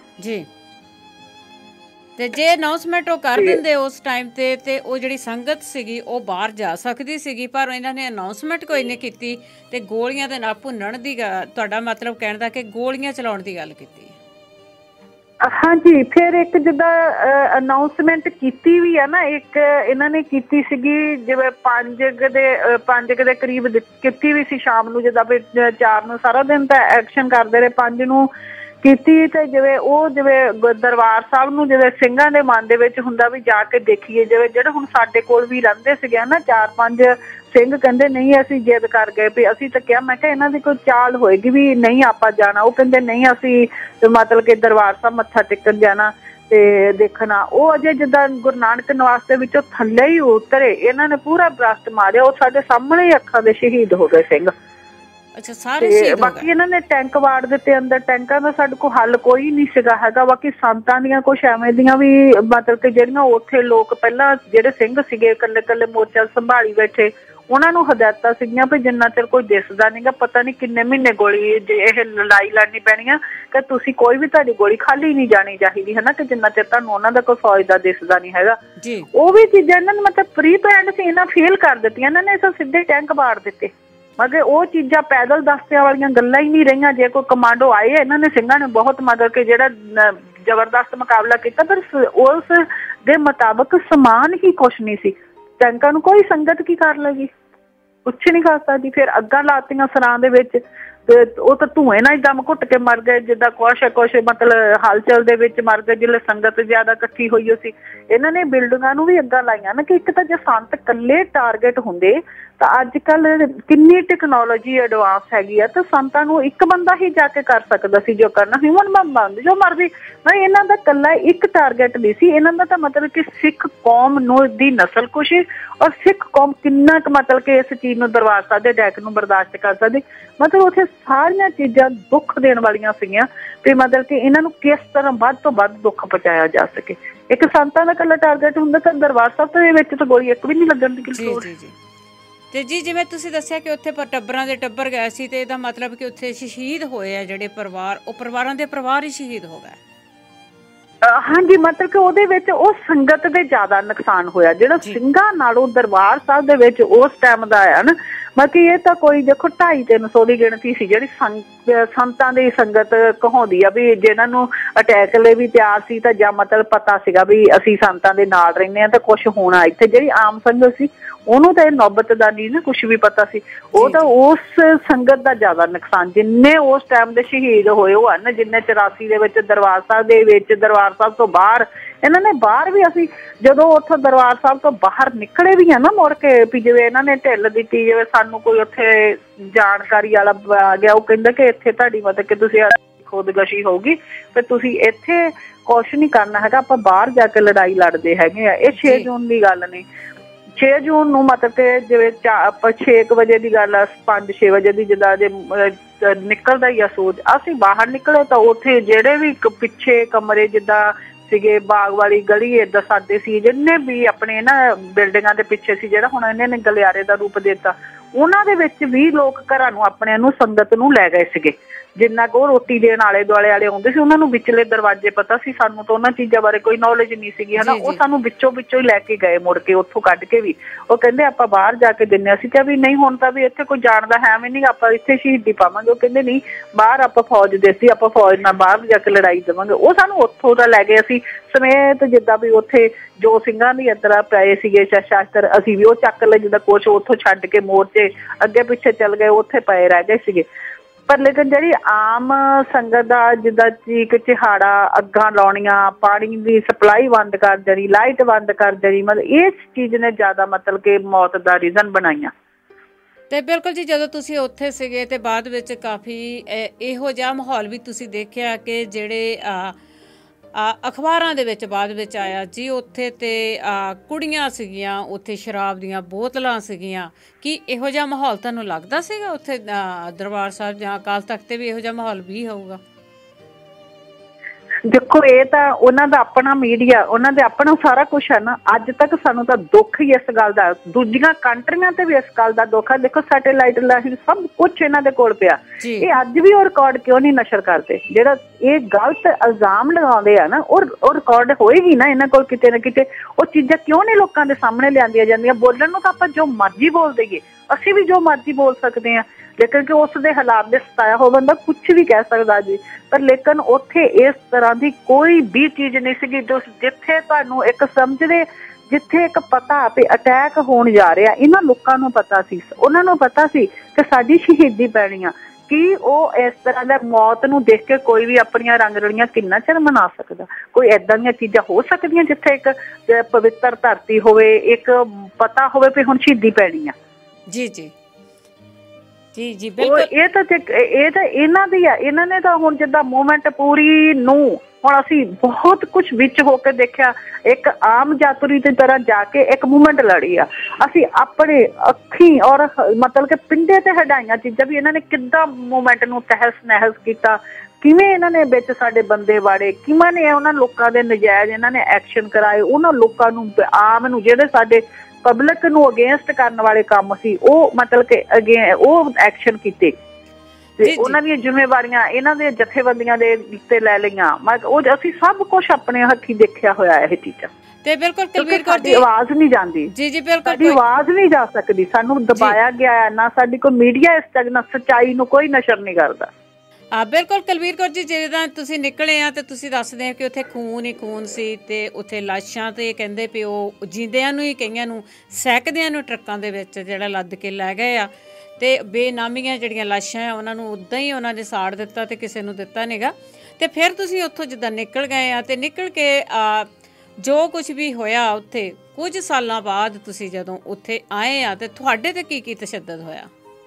ਤੇ ਜੇ ਅਨਾਉਂਸਮੈਂਟ ਉਹ ਕਰ ਦਿੰਦੇ ਉਸ ਟਾਈਮ ਤੇ ਉਹ ਜਿਹੜੀ ਸੰਗਤ ਸੀਗੀ ਉਹ ਬਾਹਰ ਜਾ ਸਕਦੀ ਸੀਗੀ, ਪਰ ਇਹਨਾਂ ਨੇ ਅਨਾਉਂਸਮੈਂਟ ਕੋਈ ਨਹੀਂ ਕੀਤੀ ਤੇ ਗੋਲੀਆਂ ਦੇ ਨਾਲ ਭੁੰਨਣ ਦੀ ਤੁਹਾਡਾ ਮਤਲਬ ਕਹਿਣ ਦਾ ਕਿ ਗੋਲੀਆਂ ਚਲਾਉਣ ਦੀ ਗੱਲ ਕੀਤੀ। हाँ जी, फिर एक जिदा अनाउंसमेंट की भी है ना, एक इन्होंने की जिवें 5 के करीब की भी सी शाम नूं, जिदा भी 4 नूं सारा दिन तो एक्शन करते रहे, 5 नूं कीती ते जिवें दरबार साहब नूं जिवें ਸਿੰਘਾਂ ਦੇ ਮਨ ਦੇ ਵਿੱਚ ਹੁੰਦਾ भी जाके देखिए, जिवें ਜਿਹੜੇ ਹੁਣ ਸਾਡੇ ਕੋਲ भी ਰਹਿੰਦੇ ਸੀਗੇ ना 4-5 ਸਿੰਘ ਕਹਿੰਦੇ नहीं ਅਸੀਂ जिद कर गए भी ਅਸੀਂ ਤਾਂ ਕਿਹਾ, मैं इन्हां दी कोई चाल होएगी भी नहीं आपां जाना, ਉਹ ਕਹਿੰਦੇ नहीं ਅਸੀਂ मतलब कि दरबार साहब मत्था टेकन जाना ते देखना। वो अजे जिद्दां गुरु नानक निवास दे विचों थल्ले ही उतरे, इन्हां ने पूरा ब्रस्ट मारिया, वो साडे सामने ही अखां दे शहीद हो गए सिंह। अच्छा, सारे शहीद हो गए। बाकी इन्होंने टैंक वाड़ दिते अंदर, टैंकां दा साडे कोल हल कोई नहीं सीगा हैगा। बाकी संतां दियां कुछ एवें दियां भी मतलब कि जिहड़ियां उत्थे लोक पहलां जिहड़े सिंह सीगे कल्ले कल्ले मोर्चा संभाली बैठे, ਉਹਨਾਂ ਨੂੰ ਹਦਾਇਤਾਂ ਸੀਗੀਆਂ ਵੀ ਜਿੰਨਾ ਚਿਰ ਕੋਈ ਦਿਸਦਾ ਨਹੀਂਗਾ, ਪਤਾ ਨਹੀਂ ਕਿੰਨੇ ਮਹੀਨੇ ਗੋਲੀ ਇਹ ਲੜਾਈ ਲੜਨੀ ਪੈਣੀ ਆ ਕਿ ਤੁਸੀਂ ਕੋਈ ਵੀ ਤੁਹਾਡੀ ਗੋਲੀ ਖਾਲੀ ਨਹੀਂ ਜਾਣੀ ਚਾਹੀਦੀ ਹੈ ਨਾ, ਕਿ ਜਿੰਨਾ ਚਿਰ ਤੁਹਾਨੂੰ ਉਹਨਾਂ ਦਾ ਕੋਈ ਫੌਜਦਾ ਦਿਸਦਾ ਨਹੀਂ ਹੈਗਾ। ਉਹ ਵੀ ਚੀਜ਼ਾਂ ਇਹਨਾਂ ਨੇ ਮਤਲਬ ਪ੍ਰੀ ਪਲਾਨ ਸੀ, ਇਹਨਾਂ ਫੇਲ ਕਰ ਦਿੱਤੀਆਂ, ਇਹਨਾਂ ਨੇ ਸਿੱਧੇ ਟੈਂਕ ਬਾੜ ਦਿੱਤੇ। ਮਗਰ ਉਹ ਚੀਜ਼ਾਂ ਪੈਦਲ ਦਸਤਿਆਂ ਵਾਲੀਆਂ ਗੱਲਾਂ ਹੀ ਨਹੀਂ ਰਹੀਆਂ। ਜੇ ਕੋਈ ਕਮਾਂਡੋ ਆਏ, ਇਹਨਾਂ ਨੇ ਸਿੰਘਾਂ ਨੇ ਬਹੁਤ ਮਤਲਬ ਕਿ ਜਿਹੜਾ ਜ਼ਬਰਦਸਤ ਮੁਕਾਬਲਾ ਕੀਤਾ, ਪਰ ਉਸ ਦੇ ਮੁਤਾਬਕ ਸਮਾਨ ਹੀ ਕੁਛ ਨਹੀਂ ਸੀ। ਟੈਂਕਾਂ ਨੂੰ ਕੋਈ ਸੰਗਤ ਕੀ ਕਰ ਲੇਗੀ, ਕੁਛ नहीं कर सकती। फिर अग्गां लातियां सरां दे विच, ਉਹ ਤਾਂ ਧੂਏ ਨਾਲ ਹੀ ਦਮ ਘੁੱਟ ਕੇ ਮਰ ਗਏ, ਜਿੱਦਾਂ ਕੁਛ ਮਤਲਬ ਹਲਚਲ ਦੇ ਵਿੱਚ ਮਰ ਗਏ ਜਿਲੇ ਸੰਗਤ ਜ਼ਿਆਦਾ ਇਕੱਠੀ ਹੋਈ ਹੋ ਸੀ। ਇਹਨਾਂ ਨੇ ਬਿਲਡਿੰਗਾਂ ਨੂੰ ਵੀ ਅੱਗਾ ਲਾਈਆਂ ਨਾ, ਕਿ ਇੱਕ ਤਾਂ ਜੇ ਸੰਤ ਇਕੱਲੇ ਟਾਰਗੇਟ ਹੁੰਦੇ ਤਾਂ ਅੱਜ ਕੱਲ ਕਿੰਨੀ ਟੈਕਨੋਲੋਜੀ ਐਡਵਾਂਸ ਹੈਗੀ ਆ, ਤਾਂ ਸੰਤਾਂ ਨੂੰ ਇੱਕ ਬੰਦਾ ਹੀ ਜਾ ਕੇ ਕਰ ਸਕਦਾ ਸੀ ਜੋ ਕਰਨਾ, ਹਿਊਮਨ ਬੰਦ ਜੋ ਮਰਜ਼ੀ। ਨਹੀਂ, ਇਹਨਾਂ ਦਾ ਇਕੱਲਾ ਇੱਕ ਟਾਰਗੇਟ ਨਹੀਂ ਸੀ, ਇਹਨਾਂ ਦਾ ਤਾਂ ਮਤਲਬ ਕਿ ਸਿੱਖ ਕੌਮ ਨੂੰ ਦੀ ਨਸਲ ਕੁਸ਼ੀ ਔਰ ਸਿੱਖ ਕੌਮ ਕਿੰਨਾ ਕੁ ਮਤਲਬ ਕਿ ਇਸ ਚੀਜ਼ ਨੂੰ ਦਰਬਾਰ ਸਾਹਿਬ ਦੇ ਅਟੈਕ ਨੂੰ ਬਰਦਾਸ਼ਤ ਕਰ ਸਕਦੀ। ਮਤਲਬ ਉੱਥੇ ਸਾਰੀਆਂ ਚੀਜ਼ਾਂ ਦੁੱਖ ਦੇਣ ਵਾਲੀਆਂ ਸੀਗੀਆਂ ਤੇ ਮਤਲਬ ਕਿ ਇਹਨਾਂ ਨੂੰ ਕਿਸ ਤਰ੍ਹਾਂ ਵੱਧ ਤੋਂ ਵੱਧ ਦੁੱਖ ਪਹੁੰਚਾਇਆ ਜਾ ਸਕੇ। ਇੱਕ ਸੰਤਾਂ ਦਾ ਇਕੱਲਾ ਟਾਰਗੇਟ ਹੁੰਦਾ ਤਾਂ ਦਰਬਾਰ ਸਾਹਿਬ ਦੇ ਵਿੱਚ ਤਾਂ ਗੋਲੀ ਇੱਕ ਵੀ ਨਹੀਂ ਲੱਗਣ ਦੀ ਲੋੜ। ਤੇ ਜੀ ਜਿਵੇਂ ਤੁਸੀਂ ਦੱਸਿਆ ਕਿ ਉੱਥੇ ਪਰ ਟੱਬਰਾਂ ਦੇ ਟੱਬਰ ਗਏ ਸੀ, ਤੇ ਇਹਦਾ ਮਤਲਬ ਕਿ ਉੱਥੇ ਸ਼ਹੀਦ ਹੋਏ ਆ ਜਿਹੜੇ ਪਰਿਵਾਰ, ਉਹ ਪਰਿਵਾਰਾਂ ਦੇ ਪਰਿਵਾਰ ਹੀ ਸ਼ਹੀਦ ਹੋ ਗਏ। ਹਾਂਜੀ, ਮਤਲਬ ਕਿ ਉਹਦੇ ਵਿੱਚ ਉਹ ਸੰਗਤ ਦੇ ਜ਼ਿਆਦਾ ਨੁਕਸਾਨ ਹੋਇਆ, ਜਿਹੜਾ ਸਿੰਘਾਂ ਨਾਲੋਂ ਦਰਬਾਰ ਸਾਹਿਬ ਦੇ ਵਿੱਚ ਉਸ ਟਾਈਮ ਦਾ ਆਇਆ ਨਾ। ਬਾਕੀ ਇਹ ਤਾਂ ਕੋਈ ਦੇਖੋ 250-300 ਦੀ ਗਿਣਤੀ ਸੀ ਜਿਹੜੀ ਸੰਤਾਂ ਦੀ ਸੰਗਤ ਕਹਾਉਂਦੀ ਆ ਵੀ ਜਿਹਨਾਂ ਨੂੰ ਅਟੈਕ ਲਈ ਵੀ ਤਿਆਰ ਸੀ, ਤਾਂ ਜਾਂ ਮਤਲਬ ਪਤਾ ਸੀਗਾ ਵੀ ਅਸੀਂ ਸੰਤਾਂ ਦੇ ਨਾਲ ਰਹਿੰਦੇ ਹਾਂ ਤਾਂ ਕੁਛ ਹੋਣਾ। ਇੱਥੇ ਜਿਹੜੀ ਆਮ ਸੰਗਤ ਸੀ ਉਹਨੂੰ ਤਾਂ ਇਹ ਨੌਬਤ ਦਾ ਨਹੀਂ ਨਾ ਕੁਛ ਵੀ ਪਤਾ ਸੀ। ਉਹ ਤਾਂ ਉਸ ਸੰਗਤ ਦਾ ਜ਼ਿਆਦਾ ਨੁਕਸਾਨ, ਜਿੰਨੇ ਉਸ ਟਾਈਮ ਦੇ ਸ਼ਹੀਦ ਹੋਏ ਉਹ ਹਨ, ਜਿੰਨੇ 84 ਦੇ ਵਿੱਚ ਦਰਬਾਰ ਸਾਹਿਬ ਦੇ ਵਿੱਚ, ਦਰਬਾਰ ਸਾਹਿਬ ਤੋਂ ਬਾਹਰ ਇਹਨਾਂ ਨੇ ਬਾਹਰ ਵੀ, ਅਸੀਂ ਜਦੋਂ ਉੱਥੋਂ ਦਰਬਾਰ ਸਾਹਿਬ ਤੋਂ ਬਾਹਰ ਨਿਕਲੇ ਵੀ ਆ ਨਾ ਮੁੜ ਕੇ, ਵੀ ਜਿਵੇਂ ਇਹਨਾਂ ਨੇ ਢਿੱਲ ਦਿੱਤੀ, ਜਿਵੇਂ ਸਾਨੂੰ ਕੋਈ ਉੱਥੇ ਜਾਣਕਾਰੀ ਵਾਲਾ ਆ ਗਿਆ, ਉਹ ਕਹਿੰਦਾ ਕਿ ਇੱਥੇ ਤੁਹਾਡੀ ਮਤਲਬ ਕਿ ਤੁਸੀਂ ਖੁਦਕਸ਼ੀ ਹੋਊਗੀ, ਫਿਰ ਤੁਸੀਂ ਇੱਥੇ ਕੁਛ ਨਹੀਂ ਕਰਨਾ ਹੈਗਾ, ਆਪਾਂ ਬਾਹਰ ਜਾ ਕੇ ਲੜਾਈ ਲੜਦੇ ਹੈਗੇ ਆ। ਇਹ 6 ਜੂਨ ਦੀ ਗੱਲ ਨੇ। 6 ਜੂਨ ਨੂੰ ਮਤਲਬ ਕਿ ਜਿਵੇਂ 6 ਵਜੇ ਦੀ ਗੱਲ ਆ, 5-6 ਵਜੇ ਦੀ ਜਿੱਦਾਂ ਜੇ ਨਿਕਲਦਾ ਹੀ ਆ ਸੂਰਜ, ਅਸੀਂ ਬਾਹਰ ਨਿਕਲੇ ਤਾਂ ਉੱਥੇ ਜਿਹੜੇ ਵੀ ਪਿੱਛੇ ਕਮਰੇ ਜਿੱਦਾਂ ਸੀਗੇ, ਬਾਗ ਵਾਲੀ ਗਲੀ ਏਦਾਂ ਸਾਡੇ ਸੀ, ਜਿੰਨੇ ਵੀ ਆਪਣੇ ਨਾ ਬਿਲਡਿੰਗਾਂ ਦੇ ਪਿੱਛੇ ਸੀ, ਜਿਹੜਾ ਹੁਣ ਇਹਨਾਂ ਨੇ ਗਲਿਆਰੇ ਦਾ ਰੂਪ ਦਿੱਤਾ, ਉਹਨਾਂ ਦੇ ਵਿੱਚ ਵੀ ਲੋਕ ਘਰਾਂ ਨੂੰ ਆਪਣੇ ਨੂੰ ਸੰਗਤ ਨੂੰ ਲੈ ਗਏ ਸੀਗੇ। ਜਿੰਨਾ ਕੁ ਰੋਟੀ ਦੇਣ ਆਲੇ ਦੁਆਲੇ ਵਾਲੇ ਆਉਂਦੇ ਸੀ, ਉਹਨਾਂ ਨੂੰ ਵਿਚਲੇ ਦਰਵਾਜ਼ੇ ਪਤਾ ਸੀ, ਸਾਨੂੰ ਤਾਂ ਉਹਨਾਂ ਚੀਜ਼ਾਂ ਬਾਰੇ ਕੋਈ ਨੌਲੇਜ ਨਹੀਂ ਸੀਗੀ ਹਨਾ। ਉਹ ਸਾਨੂੰ ਵਿੱਚੋਂ ਹੀ ਲੈ ਕੇ ਗਏ, ਮੁੜ ਕੇ ਉੱਥੋਂ ਕੱਢ ਕੇ ਵੀ ਉਹ ਕਹਿੰਦੇ ਆਪਾਂ ਬਾਹਰ ਜਾ ਕੇ ਦਿੰਦੇ। ਅਸੀਂ ਕਿਹਾ ਵੀ ਨਹੀਂ, ਹੁਣ ਤਾਂ ਵੀ ਇੱਥੇ ਕੋਈ ਜਾਣਦਾ ਹੈ ਵੀ ਨਹੀਂ, ਆਪਾਂ ਇੱਥੇ ਸ਼ਹੀਦੀ ਪਾਵਾਂਗੇ। ਉਹ ਕਹਿੰਦੇ ਨਹੀਂ, ਬਾਹਰ ਆਪਾਂ ਫੌਜ ਦੇਸੀ, ਆਪਾਂ ਫੌਜ ਨਾਲ ਬਾਹਰ ਜਾ ਕੇ ਲੜਾਈ ਦੇਵਾਂਗੇ। ਉਹ ਸਾਨੂੰ ਉੱਥੋਂ ਦਾ ਲੈ ਗਏ, ਅਸੀਂ ਸਮੇਤ ਜਿੱਦਾਂ ਵੀ ਉੱਥੇ ਜੋ ਸਿੰਘਾਂ ਦੀ ਅੰਦਰ ਪਏ ਸੀਗੇ ਸ਼ਾਸਤਰ, ਅਸੀਂ ਵੀ ਉਹ ਚੱਕ ਲਏ, ਜਿੱਦਾਂ ਕੁਛ ਉੱਥੋਂ ਛੱਡ ਕੇ ਮੋਰਚੇ ਅੱਗੇ ਪਿੱਛੇ ਚੱਲ ਗਏ, ਉੱਥੇ ਪਏ ਰਹਿ ਗਏ ਸੀਗੇ। ਪਰ ਲੇਕਿਨ ਜਿਹੜੀ ਆਮ ਸੰਗਤ ਦਾ ਜਿੱਦਾਂ ਚੀਕ ਚਿਹਾੜਾ, ਅੱਗਾਂ ਲਾਉਣੀਆਂ, ਪਾਣੀ ਦੀ ਸਪਲਾਈ ਬੰਦ ਕਰ ਦੇਣੀ, ਲਾਈਟ ਬੰਦ ਕਰ ਦੇਣੀ, ਮਤਲਬ ਇਸ ਚੀਜ਼ ਨੇ ਜ਼ਿਆਦਾ ਮਤਲਬ ਕਿ ਮੌਤ ਦਾ ਰੀਜ਼ਨ ਬਣਾਈਆਂ। ਤੇ ਬਿਲਕੁਲ ਜੀ, ਜਦੋਂ ਤੁਸੀਂ ਉੱਥੇ ਸੀਗੇ ਤੇ ਬਾਅਦ ਵਿੱਚ ਕਾਫੀ ਇਹੋ ਜਿਹਾ ਮਾਹੌਲ ਵੀ ਤੁਸੀਂ ਦੇਖਿਆ ਕਿ ਜਿਹੜੇ ਅਖਬਾਰਾਂ ਦੇ ਵਿੱਚ ਬਾਅਦ ਵਿੱਚ ਆਇਆ ਜੀ, ਉੱਥੇ ਤੇ ਕੁੜੀਆਂ ਸੀਗੀਆਂ, ਉੱਥੇ ਸ਼ਰਾਬ ਦੀਆਂ ਬੋਤਲਾਂ ਸੀਗੀਆਂ। ਕੀ ਇਹੋ ਜਿਹਾ ਮਾਹੌਲ ਤੁਹਾਨੂੰ ਲੱਗਦਾ ਸੀਗਾ ਉੱਥੇ ਦਰਬਾਰ ਸਾਹਿਬ ਜਾਂ ਅਕਾਲ ਤਖਤ ਤੇ ਵੀ ਇਹੋ ਜਿਹਾ ਮਾਹੌਲ ਵੀ ਹੋਊਗਾ? ਦੇਖੋ, ਇਹ ਤਾਂ ਉਹਨਾਂ ਦਾ ਆਪਣਾ ਮੀਡੀਆ, ਉਹਨਾਂ ਦੇ ਆਪਣਾ ਸਾਰਾ ਕੁਛ ਹੈ ਨਾ। ਅੱਜ ਤੱਕ ਸਾਨੂੰ ਤਾਂ ਦੁੱਖ ਹੀ ਇਸ ਗੱਲ ਦਾ, ਦੂਜੀਆਂ ਕੰਟਰੀਆਂ ਤੇ ਵੀ ਇਸ ਗੱਲ ਦਾ ਦੁੱਖ ਹੈ। ਦੇਖੋ, ਸੈਟੇਲਾਈਟ ਲਾਈਨ ਸਭ ਕੁਛ ਇਹਨਾਂ ਦੇ ਕੋਲ ਪਿਆ, ਇਹ ਅੱਜ ਵੀ ਉਹ ਰਿਕਾਰਡ ਕਿਉਂ ਨਹੀਂ ਨਸ਼ਰ ਕਰਦੇ? ਜਿਹੜਾ ਇਹ ਗਲਤ ਇਲਜ਼ਾਮ ਲਗਾਉਂਦੇ ਆ ਨਾ, ਉਹ ਰਿਕਾਰਡ ਹੋਏਗੀ ਨਾ ਇਹਨਾਂ ਕੋਲ ਕਿਤੇ ਨਾ ਕਿਤੇ। ਉਹ ਚੀਜ਼ਾਂ ਕਿਉਂ ਨਹੀਂ ਲੋਕਾਂ ਦੇ ਸਾਹਮਣੇ ਲਿਆਂਦੀਆਂ ਜਾਂਦੀਆਂ? ਬੋਲਣ ਨੂੰ ਤਾਂ ਆਪਾਂ ਜੋ ਮਰਜ਼ੀ ਬੋਲ ਦੇਈਏ, ਅਸੀਂ ਵੀ ਜੋ ਮਰਜ਼ੀ ਬੋਲ ਸਕਦੇ ਹਾਂ, ਲੇਕਿਨ ਕਿ ਉਸ ਦੇ ਹਾਲਾਤ ਦੇ ਸਤਾਇਆ ਹੋ ਬੰਦਾ ਕੁਛ ਵੀ ਕਹਿ ਸਕਦਾ ਜੀ। ਪਰ ਲੇਕਿਨ ਉੱਥੇ ਇਸ ਤਰ੍ਹਾਂ ਦੀ ਕੋਈ ਵੀ ਚੀਜ਼ ਨਹੀਂ ਸੀਗੀ ਜਿੱਥੇ ਤੁਹਾਨੂੰ ਇੱਕ ਸਮਝਦੇ, ਜਿੱਥੇ ਇੱਕ ਪਤਾ ਵੀ ਅਟੈਕ ਹੋਣ ਜਾ ਰਿਹਾ। ਇਹਨਾਂ ਲੋਕਾਂ ਨੂੰ ਪਤਾ ਸੀ, ਉਹਨਾਂ ਨੂੰ ਪਤਾ ਸੀ ਕਿ ਸਾਡੀ ਸ਼ਹੀਦੀ ਪੈਣੀ ਆ। ਕਿ ਉਹ ਇਸ ਤਰ੍ਹਾਂ ਦਾ ਮੌਤ ਨੂੰ ਦੇਖ ਕੇ ਕੋਈ ਵੀ ਆਪਣੀਆਂ ਰੰਗ ਰਲੀਆਂ ਕਿੰਨਾ ਚਿਰ ਮਨਾ ਸਕਦਾ? ਕੋਈ ਏਦਾਂ ਦੀਆਂ ਚੀਜ਼ਾਂ ਹੋ ਸਕਦੀਆਂ ਜਿੱਥੇ ਇੱਕ ਪਵਿੱਤਰ ਧਰਤੀ ਹੋਵੇ, ਇੱਕ ਪਤਾ ਹੋਵੇ ਵੀ ਹੁਣ ਸ਼ਹੀਦੀ ਪੈਣੀ ਆ? ਜੀ ਜੀ ਜੀ ਜੀ ਬਿਲਕੁਲ। ਇਹ ਤਾਂ ਇਹਨਾਂ ਦੀ ਆ। ਇਹਨਾਂ ਨੇ ਤਾਂ ਹੁਣ ਜਿੱਦਾਂ ਮੂਵਮੈਂਟ ਪੂਰੀ ਨੂੰ ਹੁਣ ਅਸੀਂ ਬਹੁਤ ਕੁਝ ਵਿੱਚ ਹੋ ਕੇ ਦੇਖਿਆ। ਇੱਕ ਆਮ ਯਾਤਰੀ ਦੀ ਤਰ੍ਹਾਂ ਜਾ ਕੇ ਇੱਕ ਮੂਵਮੈਂਟ ਲੜੀ ਆ। ਅਸੀਂ ਆਪਣੇ ਅੱਖੀਂ ਔਰ ਮਤਲਬ ਕਿ ਪਿੰਡੇ ਤੇ ਹਟਾਈਆਂ ਚੀਜ਼ਾਂ ਵੀ ਇਹਨਾਂ ਨੇ ਕਿੱਦਾਂ ਮੂਵਮੈਂਟ ਨੂੰ ਤਹਿਸ ਨਹਿਸ ਕੀਤਾ, ਕਿਵੇਂ ਇਹਨਾਂ ਨੇ ਵਿੱਚ ਸਾਡੇ ਬੰਦੇ ਵਾੜੇ, ਕਿਵੇਂ ਨੇ ਉਹਨਾਂ ਲੋਕਾਂ ਦੇ ਨਜਾਇਜ਼ ਇਹਨਾਂ ਨੇ ਐਕਸ਼ਨ ਕਰਾਏ, ਉਹਨਾਂ ਲੋਕਾਂ ਨੂੰ ਆਮ ਨੂੰ ਜਿਹੜੇ ਸਾਡੇ ਪਬਲਿਕ ਨੂੰ ਅਗੇਂਸਟ ਕਰਨ ਵਾਲੇ ਕੰਮ ਸੀ ਉਹ ਮਤਲਬ ਕਿ ਉਹ ਐਕਸ਼ਨ ਕੀਤੇ ਤੇ ਉਹਨਾਂ ਦੀਆਂ ਜ਼ਿੰਮੇਵਾਰੀਆਂ ਇਹਨਾਂ ਦੇ ਜਥੇਬੰਦੀਆਂ ਦੇ ਉੱਤੇ ਲੈ ਲਈਆਂ। ਉਹ ਅਸੀਂ ਸਭ ਕੁਝ ਆਪਣੇ ਹੱਥੀਂ ਦੇਖਿਆ ਹੋਇਆ ਇਹ ਚੀਜ਼ਾਂ। ਤੇ ਬਿਲਕੁਲ ਕੁਲਵੀਰ ਕੌਰ ਜੀ, ਆਵਾਜ਼ ਨਹੀਂ ਜਾਂਦੀ। ਜੀ ਜੀ ਬਿਲਕੁਲ, ਸਾਡੀ ਆਵਾਜ਼ ਨਹੀਂ ਜਾ ਸਕਦੀ, ਸਾਨੂੰ ਦਬਾਇਆ ਗਿਆ ਨਾ। ਸਾਡੀ ਕੋਈ ਮੀਡੀਆ ਇਸ ਤੱਕ ਨਾ ਸੱਚਾਈ ਨੂੰ ਕੋਈ ਨਸ਼ਰ ਨਹੀਂ ਕਰਦਾ। ਬਿਲਕੁਲ ਕੁਲਵੀਰ ਕੌਰ ਜੀ, ਜਿੱਦਾਂ ਤੁਸੀਂ ਨਿਕਲੇ ਆ ਤੇ ਤੁਸੀਂ ਦੱਸਦੇ ਆ ਕਿ ਉੱਥੇ ਖੂਨ ਹੀ ਖੂਨ ਸੀ ਤੇ ਉੱਥੇ ਲਾਸ਼ਾਂ ਤੇ ਕਹਿੰਦੇ ਵੀ ਉਹ ਜਿੰਦਿਆਂ ਨੂੰ ਹੀ ਕਈਆਂ ਨੂੰ ਸੈਕਦਿਆਂ ਨੂੰ ਟਰੱਕਾਂ ਦੇ ਵਿੱਚ ਜਿਹੜਾ ਲੱਦ ਕੇ ਲੈ ਗਏ ਆ ਤੇ ਬੇਨਾਮੀਆਂ ਜਿਹੜੀਆਂ ਲਾਸ਼ਾਂ ਆ ਉਹਨਾਂ ਨੂੰ ਉੱਦਾਂ ਹੀ ਉਹਨਾਂ ਨੇ ਸਾੜ ਦਿੱਤਾ ਤੇ ਕਿਸੇ ਨੂੰ ਦਿੱਤਾ ਨੀਗਾ। ਤੇ ਫਿਰ ਤੁਸੀਂ ਉੱਥੋਂ ਜਿੱਦਾਂ ਨਿਕਲ ਗਏ ਆ ਤੇ ਨਿਕਲ ਕੇ ਜੋ ਕੁਝ ਵੀ ਹੋਇਆ ਉੱਥੇ ਕੁਝ ਸਾਲਾਂ ਬਾਅਦ ਤੁਸੀਂ ਜਦੋਂ ਉੱਥੇ ਆਏ ਆ ਤੇ ਤੁਹਾਡੇ ਤੇ ਕੀ ਤਸ਼ੱਦਦ ਹੋਇਆ?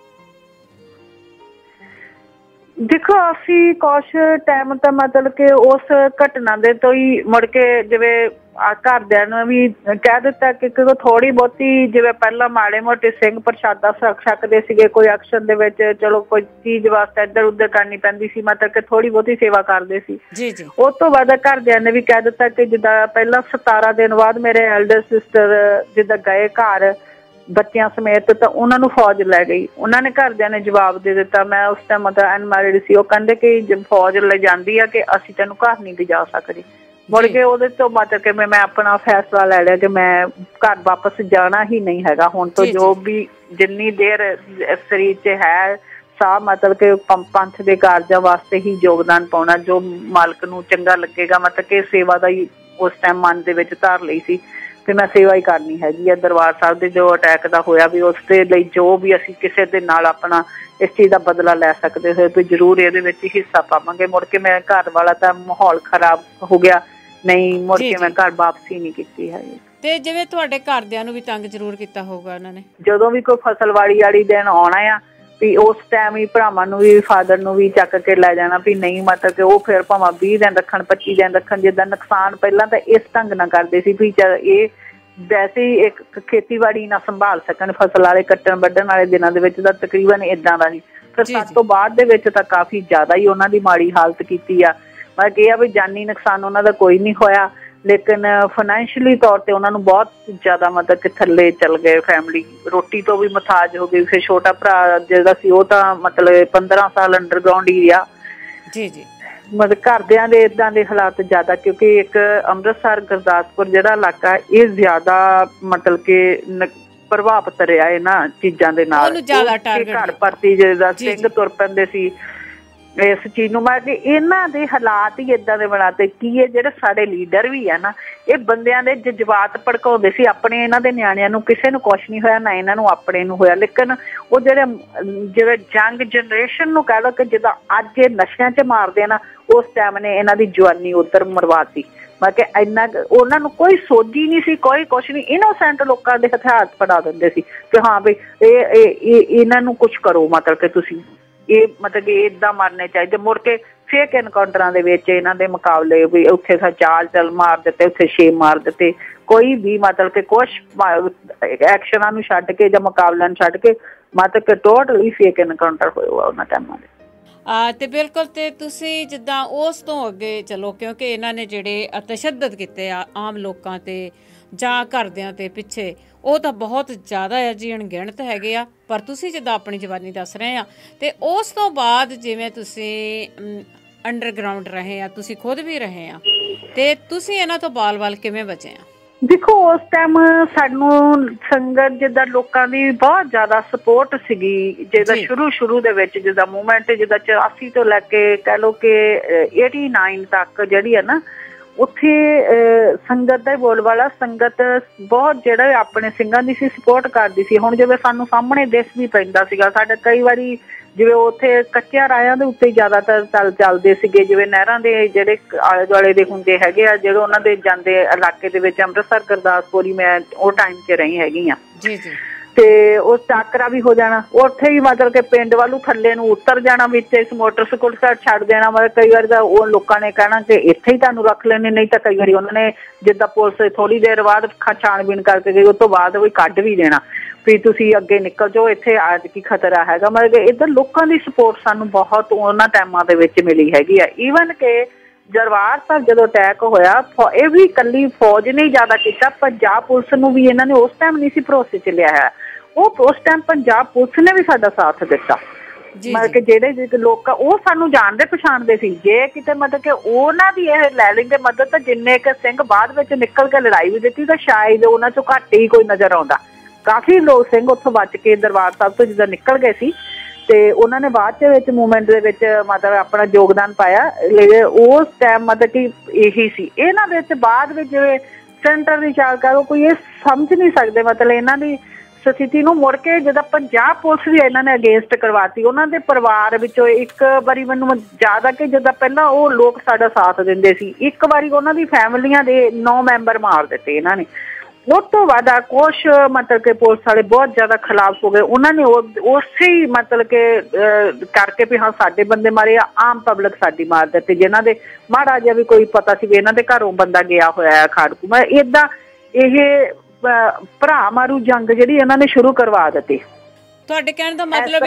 ਦੇਖੋ ਅਸੀਂ ਕੁਛ ਟਾਈਮ ਤਾਂ ਮਤਲਬ ਕਿ ਉਸ ਘਟਨਾ ਦੇ ਤੋਂ ਹੀ ਮੁੜ ਕੇ ਜਿਵੇਂ ਘਰਦਿਆਂ ਨੂੰ ਵੀ ਕਹਿ ਦਿੱਤਾ ਕਿ ਥੋੜੀ ਬਹੁਤੀ ਜਿਵੇਂ ਪਹਿਲਾਂ ਮਾੜੇ ਮੋਟੇ ਸਿੰਘ ਪ੍ਰਸ਼ਾਦਾ ਛਕਦੇ ਸੀਗੇ ਕੋਈ ਐਕਸ਼ਨ ਦੇ ਵਿੱਚ, ਚਲੋ ਕੋਈ ਚੀਜ਼ ਵਾਸਤੇ ਇੱਧਰ ਉੱਧਰ ਕਰਨੀ ਪੈਂਦੀ ਸੀ, ਮਤਲਬ ਕਿ ਥੋੜੀ ਬਹੁਤੀ ਸੇਵਾ ਕਰਦੇ ਸੀ। ਉਸ ਤੋਂ ਬਾਅਦ ਘਰਦਿਆਂ ਨੇ ਵੀ ਕਹਿ ਦਿੱਤਾ ਕਿ ਜਿੱਦਾਂ ਪਹਿਲਾਂ 17 ਦਿਨ ਬਾਅਦ ਮੇਰੇ ਐਲਡਰ ਸਿਸਟਰ ਜਿੱਦਾਂ ਗਏ ਘਰ ਬੱਚਿਆਂ ਸਮੇਤ ਤਾਂ ਉਹਨਾਂ ਨੂੰ ਫੌਜ ਲੈ ਗਈ। ਉਹਨਾਂ ਨੇ ਘਰਦਿਆਂ ਨੇ ਜਵਾਬ ਦੇ ਦਿੱਤਾ, ਮੈਂ ਉਸ ਟਾਈਮ ਮਤਲਬ ਅਨਮੈਰਿਡ ਸੀ, ਉਹ ਕਹਿੰਦੇ ਕਿ ਫੌਜ ਲੈ ਜਾਂਦੀ ਆ ਕਿ ਅਸੀਂ ਤੈਨੂੰ ਘਰ ਨਹੀਂ ਲਿਜਾ ਸਕਦੇ। ਮੁੜ ਕੇ ਉਹਦੇ ਤੋਂ ਮਤਲਬ ਕਿ ਮੈਂ ਆਪਣਾ ਫੈਸਲਾ ਲੈ ਲਿਆ ਕਿ ਮੈਂ ਘਰ ਵਾਪਸ ਜਾਣਾ ਹੀ ਨਹੀਂ ਹੈਗਾ। ਹੁਣ ਤੋਂ ਜੋ ਵੀ ਜਿੰਨੀ ਦੇਰ ਸਰੀਰ 'ਚ ਹੈ ਸਾਹ ਮਤਲਬ ਕਿ ਪੰਥ ਦੇ ਕਾਰਜਾਂ ਵਾਸਤੇ ਹੀ ਯੋਗਦਾਨ ਪਾਉਣਾ, ਜੋ ਮਾਲਕ ਨੂੰ ਚੰਗਾ ਲੱਗੇਗਾ। ਮਤਲਬ ਕਿ ਸੇਵਾ ਦਾ ਹੀ ਉਸ ਟਾਈਮ ਮਨ ਦੇ ਵਿੱਚ ਧਾਰ ਲਈ ਸੀ ਤੇ ਮੈਂ ਸੇਵਾ ਹੀ ਕਰਨੀ ਹੈਗੀ ਆ। ਦਰਬਾਰ ਸਾਹਿਬ ਦੇ ਜੋ ਅਟੈਕ ਦਾ ਹੋਇਆ ਵੀ ਉਸ ਦੇ ਲਈ ਜੋ ਵੀ ਅਸੀਂ ਕਿਸੇ ਦੇ ਨਾਲ ਆਪਣਾ ਇਸ ਚੀਜ਼ ਦਾ ਬਦਲਾ ਲੈ ਸਕਦੇ ਹੋਏ ਤੇ ਜ਼ਰੂਰ ਇਹਦੇ ਵਿੱਚ ਹਿੱਸਾ ਪਾਵਾਂਗੇ। ਮੁੜ ਕੇ ਮੈਂ ਘਰ ਵਾਲਾ ਤਾਂ ਮਾਹੌਲ ਖਰਾਬ ਹੋ ਗਿਆ, ਨਹੀਂ ਮੁੜ ਕੇ ਮੈਂ ਘਰ ਵਾਪਸੀ ਨਹੀਂ ਕੀਤੀ ਹੈਗੀ। ਤੇ ਜਿਵੇਂ ਤੁਹਾਡੇ ਘਰਦਿਆਂ ਨੂੰ ਵੀ ਤੰਗ ਜ਼ਰੂਰ ਕੀਤਾ ਹੋਊਗਾ ਉਹਨਾਂ ਨੇ? ਜਦੋਂ ਵੀ ਕੋਈ ਫਸਲਵਾੜੀ ਵਾਲੀ ਦਿਨ ਆਉਣਾ ਆ ਵੀ ਉਸ ਟਾਈਮ ਹੀ ਭਰਾਵਾਂ ਨੂੰ ਵੀ ਫਾਦਰ ਨੂੰ ਵੀ ਚੱਕ ਕੇ ਲੈ ਜਾਣਾ ਵੀ ਨਹੀਂ, ਮਤਲਬ ਕਿ ਉਹ ਫਿਰ ਭਾਵੇਂ 20 ਦਿਨ ਰੱਖਣ 25 ਦਿਨ ਰੱਖਣ। ਜਿੱਦਾਂ ਨੁਕਸਾਨ ਪਹਿਲਾਂ ਤਾਂ ਇਸ ਢੰਗ ਨਾਲ ਕਰਦੇ ਸੀ ਵੀ ਇਹ ਵੈਸੇ ਹੀ ਇੱਕ ਖੇਤੀਬਾੜੀ ਨਾ ਸੰਭਾਲ ਸਕਣ, ਫਸਲ ਵਾਲੇ ਕੱਟਣ ਵੱਢਣ ਵਾਲੇ ਦਿਨਾਂ ਦੇ ਵਿੱਚ ਤਾਂ ਤਕਰੀਬਨ ਏਦਾਂ ਦਾ ਜੀ। ਫਿਰ ਸਭ ਤੋਂ ਬਾਅਦ ਦੇ ਵਿੱਚ ਤਾਂ ਕਾਫੀ ਜ਼ਿਆਦਾ ਹੀ ਉਹਨਾਂ ਦੀ ਮਾੜੀ ਹਾਲਤ ਕੀਤੀ ਆ। ਮਤਲਬ ਇਹ ਆ ਵੀ ਜਾਨੀ ਨੁਕਸਾਨ ਉਹਨਾਂ ਦਾ ਕੋਈ ਨਹੀਂ ਹੋਇਆ, ਲੇਕਿਨ ਫਾਈਨੈਂਸ਼ੀਅਲੀ ਤੌਰ ਤੇ ਉਹਨਾਂ ਨੂੰ ਬਹੁਤ ਜ਼ਿਆਦਾ ਮਤਲਬ ਕਿ ਥੱਲੇ ਚੱਲ ਗਏ। ਫੈਮਿਲੀ ਰੋਟੀ ਤੋਂ ਵੀ ਮੁਹਤਾਜ ਹੋ ਗਈ। ਫਿਰ ਛੋਟਾ ਭਰਾ ਜਿਹੜਾ ਸੀ ਉਹ ਤਾਂ ਮਤਲਬ 15 ਸਾਲ ਅੰਡਰਗਰਾਉਂਡ ਹੀ ਰਿਹਾ। ਜੀ ਜੀ ਮਤਲਬ ਘਰਦਿਆਂ ਦੇ ਏਦਾਂ ਦੇ ਹਾਲਾਤ ਜ਼ਿਆਦਾ, ਕਿਉਂਕਿ ਇੱਕ ਅੰਮ੍ਰਿਤਸਰ ਗੁਰਦਾਸਪੁਰ ਜਿਹੜਾ ਇਲਾਕਾ ਇਹ ਜ਼ਿਆਦਾ ਮਤਲਬ ਕਿ ਪ੍ਰਭਾਵਿਤ ਰਿਹਾ ਇਹਨਾਂ ਚੀਜ਼ਾਂ ਦੇ ਨਾਲ। ਘਰ ਪਰਤੀ ਜਿਹੜਾ ਸਿੰਘ ਤੁਰ ਪੈਂਦੇ ਸੀ ਇਸ ਚੀਜ਼ ਨੂੰ। ਮੈਂ ਕਿ ਇਹਨਾਂ ਦੇ ਹਾਲਾਤ ਹੀ ਏਦਾਂ ਦੇ ਬਣਾਤੇ। ਕੀ ਇਹ ਜਿਹੜੇ ਸਾਡੇ ਲੀਡਰ ਵੀ ਆ ਨਾ, ਇਹ ਬੰਦਿਆਂ ਦੇ ਜਜ਼ਬਾਤ ਭੜਕਾਉਂਦੇ ਸੀ। ਆਪਣੇ ਇਹਨਾਂ ਦੇ ਨਿਆਣਿਆਂ ਨੂੰ ਕਿਸੇ ਨੂੰ ਕੁਛ ਨਹੀਂ ਹੋਇਆ, ਨਾ ਇਹਨਾਂ ਨੂੰ ਆਪਣੇ ਨੂੰ ਹੋਇਆ। ਲੇਕਿਨ ਉਹ ਜਿਹੜੇ ਜੰਗ ਜਨਰੇਸ਼ਨ ਨੂੰ ਕਹਿ ਲਓ ਕਿ ਜਿੱਦਾਂ ਅੱਜ ਇਹ ਨਸ਼ਿਆਂ 'ਚ ਮਾਰਦੇ ਆ ਨਾ, ਉਸ ਟਾਈਮ ਨੇ ਇਹਨਾਂ ਦੀ ਜਵਾਨੀ ਉੱਧਰ ਮਰਵਾਤੀ। ਮੈਂ ਕਿਹਾ ਇੰਨਾ ਉਹਨਾਂ ਨੂੰ ਕੋਈ ਸੋਝੀ ਨਹੀਂ ਸੀ, ਕੋਈ ਕੁਛ ਨਹੀਂ। ਇਨੋਸੈਂਟ ਲੋਕਾਂ ਦੇ ਹਥਿਆਰ ਫੜਾ ਦਿੰਦੇ ਸੀ ਕਿ ਹਾਂ ਵੀ ਇਹ ਇਹਨਾਂ ਨੂੰ ਕੁਛ ਕਰੋ, ਮਤਲਬ ਕਿ ਤੁਸੀਂ ਇਹ ਮਤਲਬ ਕਿ ਏਦਾਂ ਮਰਨੇ ਚਾਹੀਦੇ। ਮੁੜ ਕੇ ਫੇਕ ਐਨਕਾਊਂਟਰਾਂ ਦੇ ਵਿੱਚ ਇਹਨਾਂ ਦੇ ਮੁਕਾਬਲੇ ਵੀ ਉੱਥੇ ਚਾਲ ਮਾਰ ਦਿੱਤੇ, ਉੱਥੇ 6 ਮਾਰ ਦਿੱਤੇ। ਕੋਈ ਵੀ ਮਤਲਬ ਕਿ ਕੁਛ ਐਕਸ਼ਨਾਂ ਨੂੰ ਛੱਡ ਕੇ ਜਾਂ ਮੁਕਾਬਲਿਆਂ ਨੂੰ ਛੱਡ ਕੇ ਮਤਲਬ ਕਿ ਟੋਟਲੀ ਫੇਕ ਐਨਕਾਊਂਟਰ ਹੋਏ ਉਹਨਾਂ ਟਾਈਮਾਂ ਦੇ। ਤੇ ਬਿਲਕੁਲ। ਤੇ ਤੁਸੀਂ ਜਿੱਦਾਂ ਉਸ ਤੋਂ ਅੱਗੇ ਚਲੋ, ਕਿਉਂਕਿ ਇਹਨਾਂ ਨੇ ਜਿਹੜੇ ਤਸ਼ੱਦਦ ਕੀਤੇ ਆ ਆਮ ਲੋਕਾਂ ਤੇ ਜਾਂ ਘਰਦਿਆਂ ਤੇ ਪਿੱਛੇ, ਉਹ ਤਾਂ ਬਹੁਤ ਜ਼ਿਆਦਾ ਹੈ ਜੀ, ਅਣਗਿਣਤ ਹੈਗੇ ਆ। ਪਰ ਤੁਸੀਂ ਜਿੱਦਾਂ ਆਪਣੀ ਜਵਾਨੀ ਦੱਸ ਰਹੇ ਆ ਤੇ ਉਸ ਤੋਂ ਬਾਅਦ ਜਿਵੇਂ ਤੁਸੀਂ ਅੰਡਰਗਰਾਊਂਡ ਰਹੇ ਆ, ਤੁਸੀਂ ਖੁਦ ਵੀ ਰਹੇ ਆ, ਤੇ ਤੁਸੀਂ ਇਹਨਾਂ ਤੋਂ ਬਾਲ-ਬਾਲ ਕਿਵੇਂ ਬਚੇ ਆ? ਦੇਖੋ ਉਸ ਟਾਈਮ ਸਾਨੂੰ ਸੰਗਤ ਜਿੱਦਾਂ ਲੋਕਾਂ ਦੀ ਬਹੁਤ ਜ਼ਿਆਦਾ ਸਪੋਰਟ ਸੀਗੀ, ਜਿੱਦਾਂ ਸ਼ੁਰੂ ਦੇ ਵਿੱਚ ਜਿੱਦਾਂ ਮੂਵਮੈਂਟ ਜਿੱਦਾਂ 84 ਤੋਂ ਲੈ ਕੇ ਕਹਿ ਲਓ ਕਿ 89 ਤੱਕ ਜਿਹੜੀ ਹੈ ਨਾ, ਉੱਥੇ ਸੰਗਤ ਦਾ ਹੀ ਬੋਲਬਾਲਾ, ਸੰਗਤ ਬਹੁਤ ਜਿਹੜਾ ਆਪਣੇ ਸਿੰਘਾਂ ਦੀ ਸੀ ਸਪੋਰਟ ਕਰਦੀ ਸੀ। ਹੁਣ ਜਿਵੇਂ ਸਾਨੂੰ ਸਾਹਮਣੇ ਦਿਸ ਵੀ ਪੈਂਦਾ ਸੀਗਾ, ਸਾਡੇ ਕਈ ਵਾਰੀ ਜਿਵੇਂ ਉੱਥੇ ਕੱਚਿਆਂ ਰਾਹਾਂ ਦੇ ਉੱਤੇ ਜ਼ਿਆਦਾਤਰ ਚੱਲਦੇ ਸੀਗੇ, ਜਿਵੇਂ ਨਹਿਰਾਂ ਦੇ ਜਿਹੜੇ ਆਲੇ ਦੁਆਲੇ ਦੇ ਹੁੰਦੇ ਹੈਗੇ ਆ, ਜਿਹੜੇ ਉਹਨਾਂ ਦੇ ਜਾਂਦੇ ਇਲਾਕੇ ਦੇ ਵਿੱਚ, ਅੰਮ੍ਰਿਤਸਰ, ਗੁਰਦਾਸਪੁਰੀ, ਮੈਂ ਉਹ ਟਾਈਮ 'ਚ ਰਹੀ ਹੈਗੀ ਆ, ਤੇ ਉਹ ਟਾਕਰਾ ਵੀ ਹੋ ਜਾਣਾ ਉੱਥੇ ਹੀ, ਮਤਲਬ ਕਿ ਪਿੰਡ ਵੱਲੋਂ ਥੱਲੇ ਨੂੰ ਉਤਰ ਜਾਣਾ, ਵਿੱਚ ਇਸ ਮੋਟਰਸਾਈਕਲ ਛੱਡ ਦੇਣਾ। ਮਤਲਬ ਕਈ ਵਾਰੀ ਤਾਂ ਉਹ ਲੋਕਾਂ ਨੇ ਕਹਿਣਾ ਕਿ ਇੱਥੇ ਹੀ ਤੁਹਾਨੂੰ ਰੱਖ ਲੈਣੇ, ਨਹੀਂ ਤਾਂ ਕਈ ਵਾਰੀ ਉਹਨਾਂ ਨੇ ਜਿੱਦਾਂ ਪੁਲਿਸ ਥੋੜੀ ਦੇਰ ਬਾਅਦ ਛਾਣਬੀਣ ਕਰਕੇ ਗਈ, ਉਸ ਤੋਂ ਬਾਅਦ ਵੀ ਕੱਢ ਵੀ ਦੇਣਾ ਵੀ ਤੁਸੀਂ ਅੱਗੇ ਨਿਕਲ ਜਾਓ, ਇੱਥੇ ਅੱਜ ਕੀ ਖਤਰਾ ਹੈਗਾ। ਮਤਲਬ ਕਿ ਇੱਧਰ ਲੋਕਾਂ ਦੀ ਸਪੋਰਟ ਸਾਨੂੰ ਬਹੁਤ ਉਹਨਾਂ ਟਾਈਮਾਂ ਦੇ ਵਿੱਚ ਮਿਲੀ ਹੈਗੀ ਆ। ਈਵਨ ਕਿ ਦਰਬਾਰ ਸਾਹਿਬ ਜਦੋਂ ਅਟੈਕ ਹੋਇਆ, ਇਹ ਵੀ ਇਕੱਲੀ ਫੌਜ ਨੇ ਜ਼ਿਆਦਾ ਕੀਤਾ, ਪੰਜਾਬ ਪੁਲਿਸ ਨੂੰ ਵੀ ਇਹਨਾਂ ਨੇ ਉਸ ਟਾਈਮ ਨਹੀਂ ਸੀ ਭਰੋਸੇ 'ਚ ਲਿਆ ਹੈ। ਉਹ ਉਸ ਟਾਈਮ ਪੰਜਾਬ ਪੁਲਿਸ ਨੇ ਵੀ ਸਾਡਾ ਸਾਥ ਦਿੱਤਾ। ਮਤਲਬ ਕਿ ਜਿਹੜੇ ਲੋਕ ਉਹ ਸਾਨੂੰ ਜਾਣਦੇ ਪਛਾਣਦੇ ਸੀ, ਜੇ ਕਿਤੇ ਮਤਲਬ ਕਿ ਉਹਨਾਂ ਦੀ ਇਹ ਲੈ ਲੈਂਦੇ ਮਦਦ, ਤਾਂ ਜਿੰਨੇ ਕੁ ਸਿੰਘ ਬਾਅਦ ਵਿੱਚ ਨਿਕਲ ਕੇ ਲੜਾਈ ਵੀ ਦਿੱਤੀ, ਤਾਂ ਸ਼ਾਇਦ ਉਹਨਾਂ 'ਚੋਂ ਘੱਟ ਹੀ ਕੋਈ ਨਜ਼ਰ ਆਉਂਦਾ। ਕਾਫੀ ਲੋਕ ਸਿੰਘ ਉੱਥੋਂ ਬਚ ਕੇ ਦਰਬਾਰ ਸਾਹਿਬ ਤੋਂ ਜਿੱਦਾਂ ਨਿਕਲ ਗਏ ਸੀ, ਤੇ ਉਹਨਾਂ ਨੇ ਬਾਅਦ ਵਿੱਚ ਮੂਵਮੈਂਟ ਦੇ ਵਿੱਚ ਮਤਲਬ ਆਪਣਾ ਯੋਗਦਾਨ ਪਾਇਆ। ਉਸ ਟਾਈਮ ਮਤਲਬ ਕਿ ਇਹੀ ਸੀ। ਇਹਨਾਂ ਵਿੱਚ ਬਾਅਦ ਵਿੱਚ ਜਿਵੇਂ ਸੈਂਟਰ ਦੀ ਚਾਲ ਕਰੋ, ਕੋਈ ਇਹ ਸਮਝ ਨਹੀਂ ਸਕਦੇ ਮਤਲਬ ਇਹਨਾਂ ਦੀ ਸਥਿਤੀ ਨੂੰ। ਮੁੜ ਕੇ ਜਦੋਂ ਪੰਜਾਬ ਪੁਲਿਸ ਵੀ ਇਹਨਾਂ ਨੇ ਅਗੇਂਸਟ ਕਰਵਾਤੀ, ਉਹਨਾਂ ਦੇ ਪਰਿਵਾਰ ਵਿੱਚੋਂ ਇੱਕ ਵਾਰੀ ਮੈਨੂੰ ਯਾਦ ਆ ਕਿ ਜਿੱਦਾਂ ਪਹਿਲਾਂ ਉਹ ਲੋਕ ਸਾਡਾ ਸਾਥ ਦਿੰਦੇ ਸੀ, ਇੱਕ ਵਾਰੀ ਉਹਨਾਂ ਦੀ ਫੈਮਲੀਆਂ ਦੇ 9 ਮੈਂਬਰ ਮਾਰ ਦਿੱਤੇ ਇਹਨਾਂ ਨੇ। ਉਸ ਤੋਂ ਬਾਅਦ ਕੁਛ ਮਤਲਬ ਕਿ ਪੁਲਿਸ ਵਾਲੇ ਬਹੁਤ ਜ਼ਿਆਦਾ ਖਿਲਾਫ ਹੋ ਗਏ, ਉਹਨਾਂ ਨੇ ਉਸੇ ਹੀ ਮਤਲਬ ਕਿ ਕਰਕੇ ਵੀ ਹਾਂ ਸਾਡੇ ਬੰਦੇ ਮਾਰੇ, ਆਮ ਪਬਲਿਕ ਸਾਡੀ ਮਾਰ ਦਿੱਤੀ, ਜਿਨ੍ਹਾਂ ਦੇ ਮਾੜਾ ਜਿਹਾ ਵੀ ਕੋਈ ਪਤਾ ਸੀ ਵੀ ਇਹਨਾਂ ਦੇ ਘਰੋਂ ਬੰਦਾ ਗਿਆ ਹੋਇਆ ਹੈ ਖਾੜਕੂ। ਮੈਂ ਏਦਾਂ ਇਹ ਭਰਾ ਮਾਰੂ ਜੰਗ ਜਿਹੜੀ ਇਹਨਾਂ ਨੇ ਸ਼ੁਰੂ ਕਰਵਾ ਦਿੱਤੀ। ਤੁਹਾਡੇ ਕਹਿਣ ਦਾ ਮਤਲਬ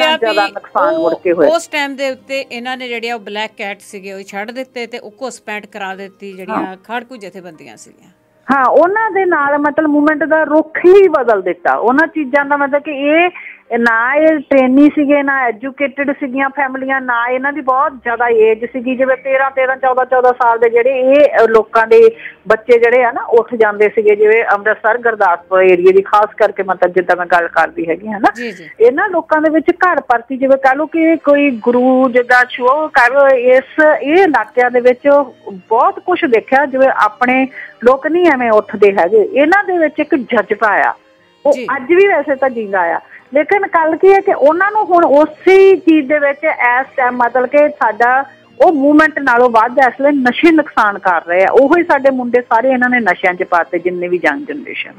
ਆ ਵੀ ਉਸ ਟਾਈਮ ਦੇ ਉੱਤੇ ਇਹਨਾਂ ਨੇ ਜਿਹੜੇ ਉਹ ਬਲੈਕ ਕੈਟ ਸੀਗੇ ਉਹ ਛੱਡ ਦਿੱਤੇ ਤੇ ਉਹ ਘੁਸਪੈਠ ਕਰਾ ਦਿੱਤੀ ਜਿਹੜੀਆਂ ਖਾੜਕੂ ਜਥੇਬੰਦੀਆਂ ਸੀਗੀਆਂ। ਹਾਂ, ਉਹਨਾਂ ਦੇ ਨਾਲ ਮਤਲਬ ਮੂਵਮੈਂਟ ਦਾ ਰੁੱਖ ਹੀ ਬਦਲ ਦਿੱਤਾ। ਉਹਨਾਂ ਚੀਜ਼ਾਂ ਦਾ ਮਤਲਬ ਕਿ ਇਹ ਨਾ ਇਹ ਟ੍ਰੇਨੀ ਸੀਗੇ, ਨਾ ਐਜੂਕੇਟਿਡ ਸੀਗੀਆਂ ਫੈਮਲੀਆਂ, ਨਾ ਇਹਨਾਂ ਦੀ ਬਹੁਤ ਜ਼ਿਆਦਾ ਏਜ ਸੀਗੀ। ਜਿਵੇਂ 13 14 ਸਾਲ ਦੇ ਜਿਹੜੇ ਇਹ ਲੋਕਾਂ ਦੇ ਬੱਚੇ ਜਿਹੜੇ ਆ ਨਾ ਉੱਠ ਜਾਂਦੇ ਸੀਗੇ, ਜਿਵੇਂ ਅੰਮ੍ਰਿਤਸਰ, ਗੁਰਦਾਸਪੁਰ ਏਰੀਏ ਦੀ ਖਾਸ ਕਰਕੇ, ਮਤਲਬ ਜਿੱਦਾਂ ਮੈਂ ਗੱਲ ਕਰਦੀ ਹੈਗੀ ਹੈ ਨਾ, ਇਹਨਾਂ ਲੋਕਾਂ ਦੇ ਵਿੱਚ ਘਰ ਪਰਤੀ ਜਿਵੇਂ ਕਹਿ ਲਓ ਕਿ ਕੋਈ ਗੁਰੂ ਜਿੱਦਾਂ ਸ਼ੋਅ ਕਰ ਇਹ ਇਲਾਕਿਆਂ ਦੇ ਵਿੱਚ ਬਹੁਤ ਕੁਛ ਦੇਖਿਆ। ਜਿਵੇਂ ਆਪਣੇ ਲੋਕ ਨਹੀਂ ਐਵੇਂ ਉੱਠਦੇ ਹੈਗੇ, ਇਹਨਾਂ ਦੇ ਵਿੱਚ ਇੱਕ ਜਜ਼ਬਾ ਆ, ਉਹ ਅੱਜ ਵੀ ਵੈਸੇ ਤਾਂ ਜਿੰਦਾ ਆ। ਲੇਕਿਨ ਗੱਲ ਕੀ ਹੈ ਕਿ ਉਹਨਾਂ ਨੂੰ ਹੁਣ ਉਸੇ ਚੀਜ਼ ਦੇ ਵਿੱਚ ਇਸ ਟਾਈਮ ਮਤਲਬ ਕਿ ਸਾਡਾ ਉਹ ਮੂਵਮੈਂਟ ਨਾਲੋਂ ਵੱਧ ਇਸ ਲਈ ਨਸ਼ੇ ਨੁਕਸਾਨ ਕਰ ਰਹੇ ਆ। ਉਹੀ ਸਾਡੇ ਮੁੰਡੇ ਸਾਰੇ ਇਹਨਾਂ ਨੇ ਨਸ਼ਿਆਂ 'ਚ ਪਾਤੇ, ਜਿੰਨੇ ਵੀ ਯੰਗ ਜਨਰੇਸ਼ਨ।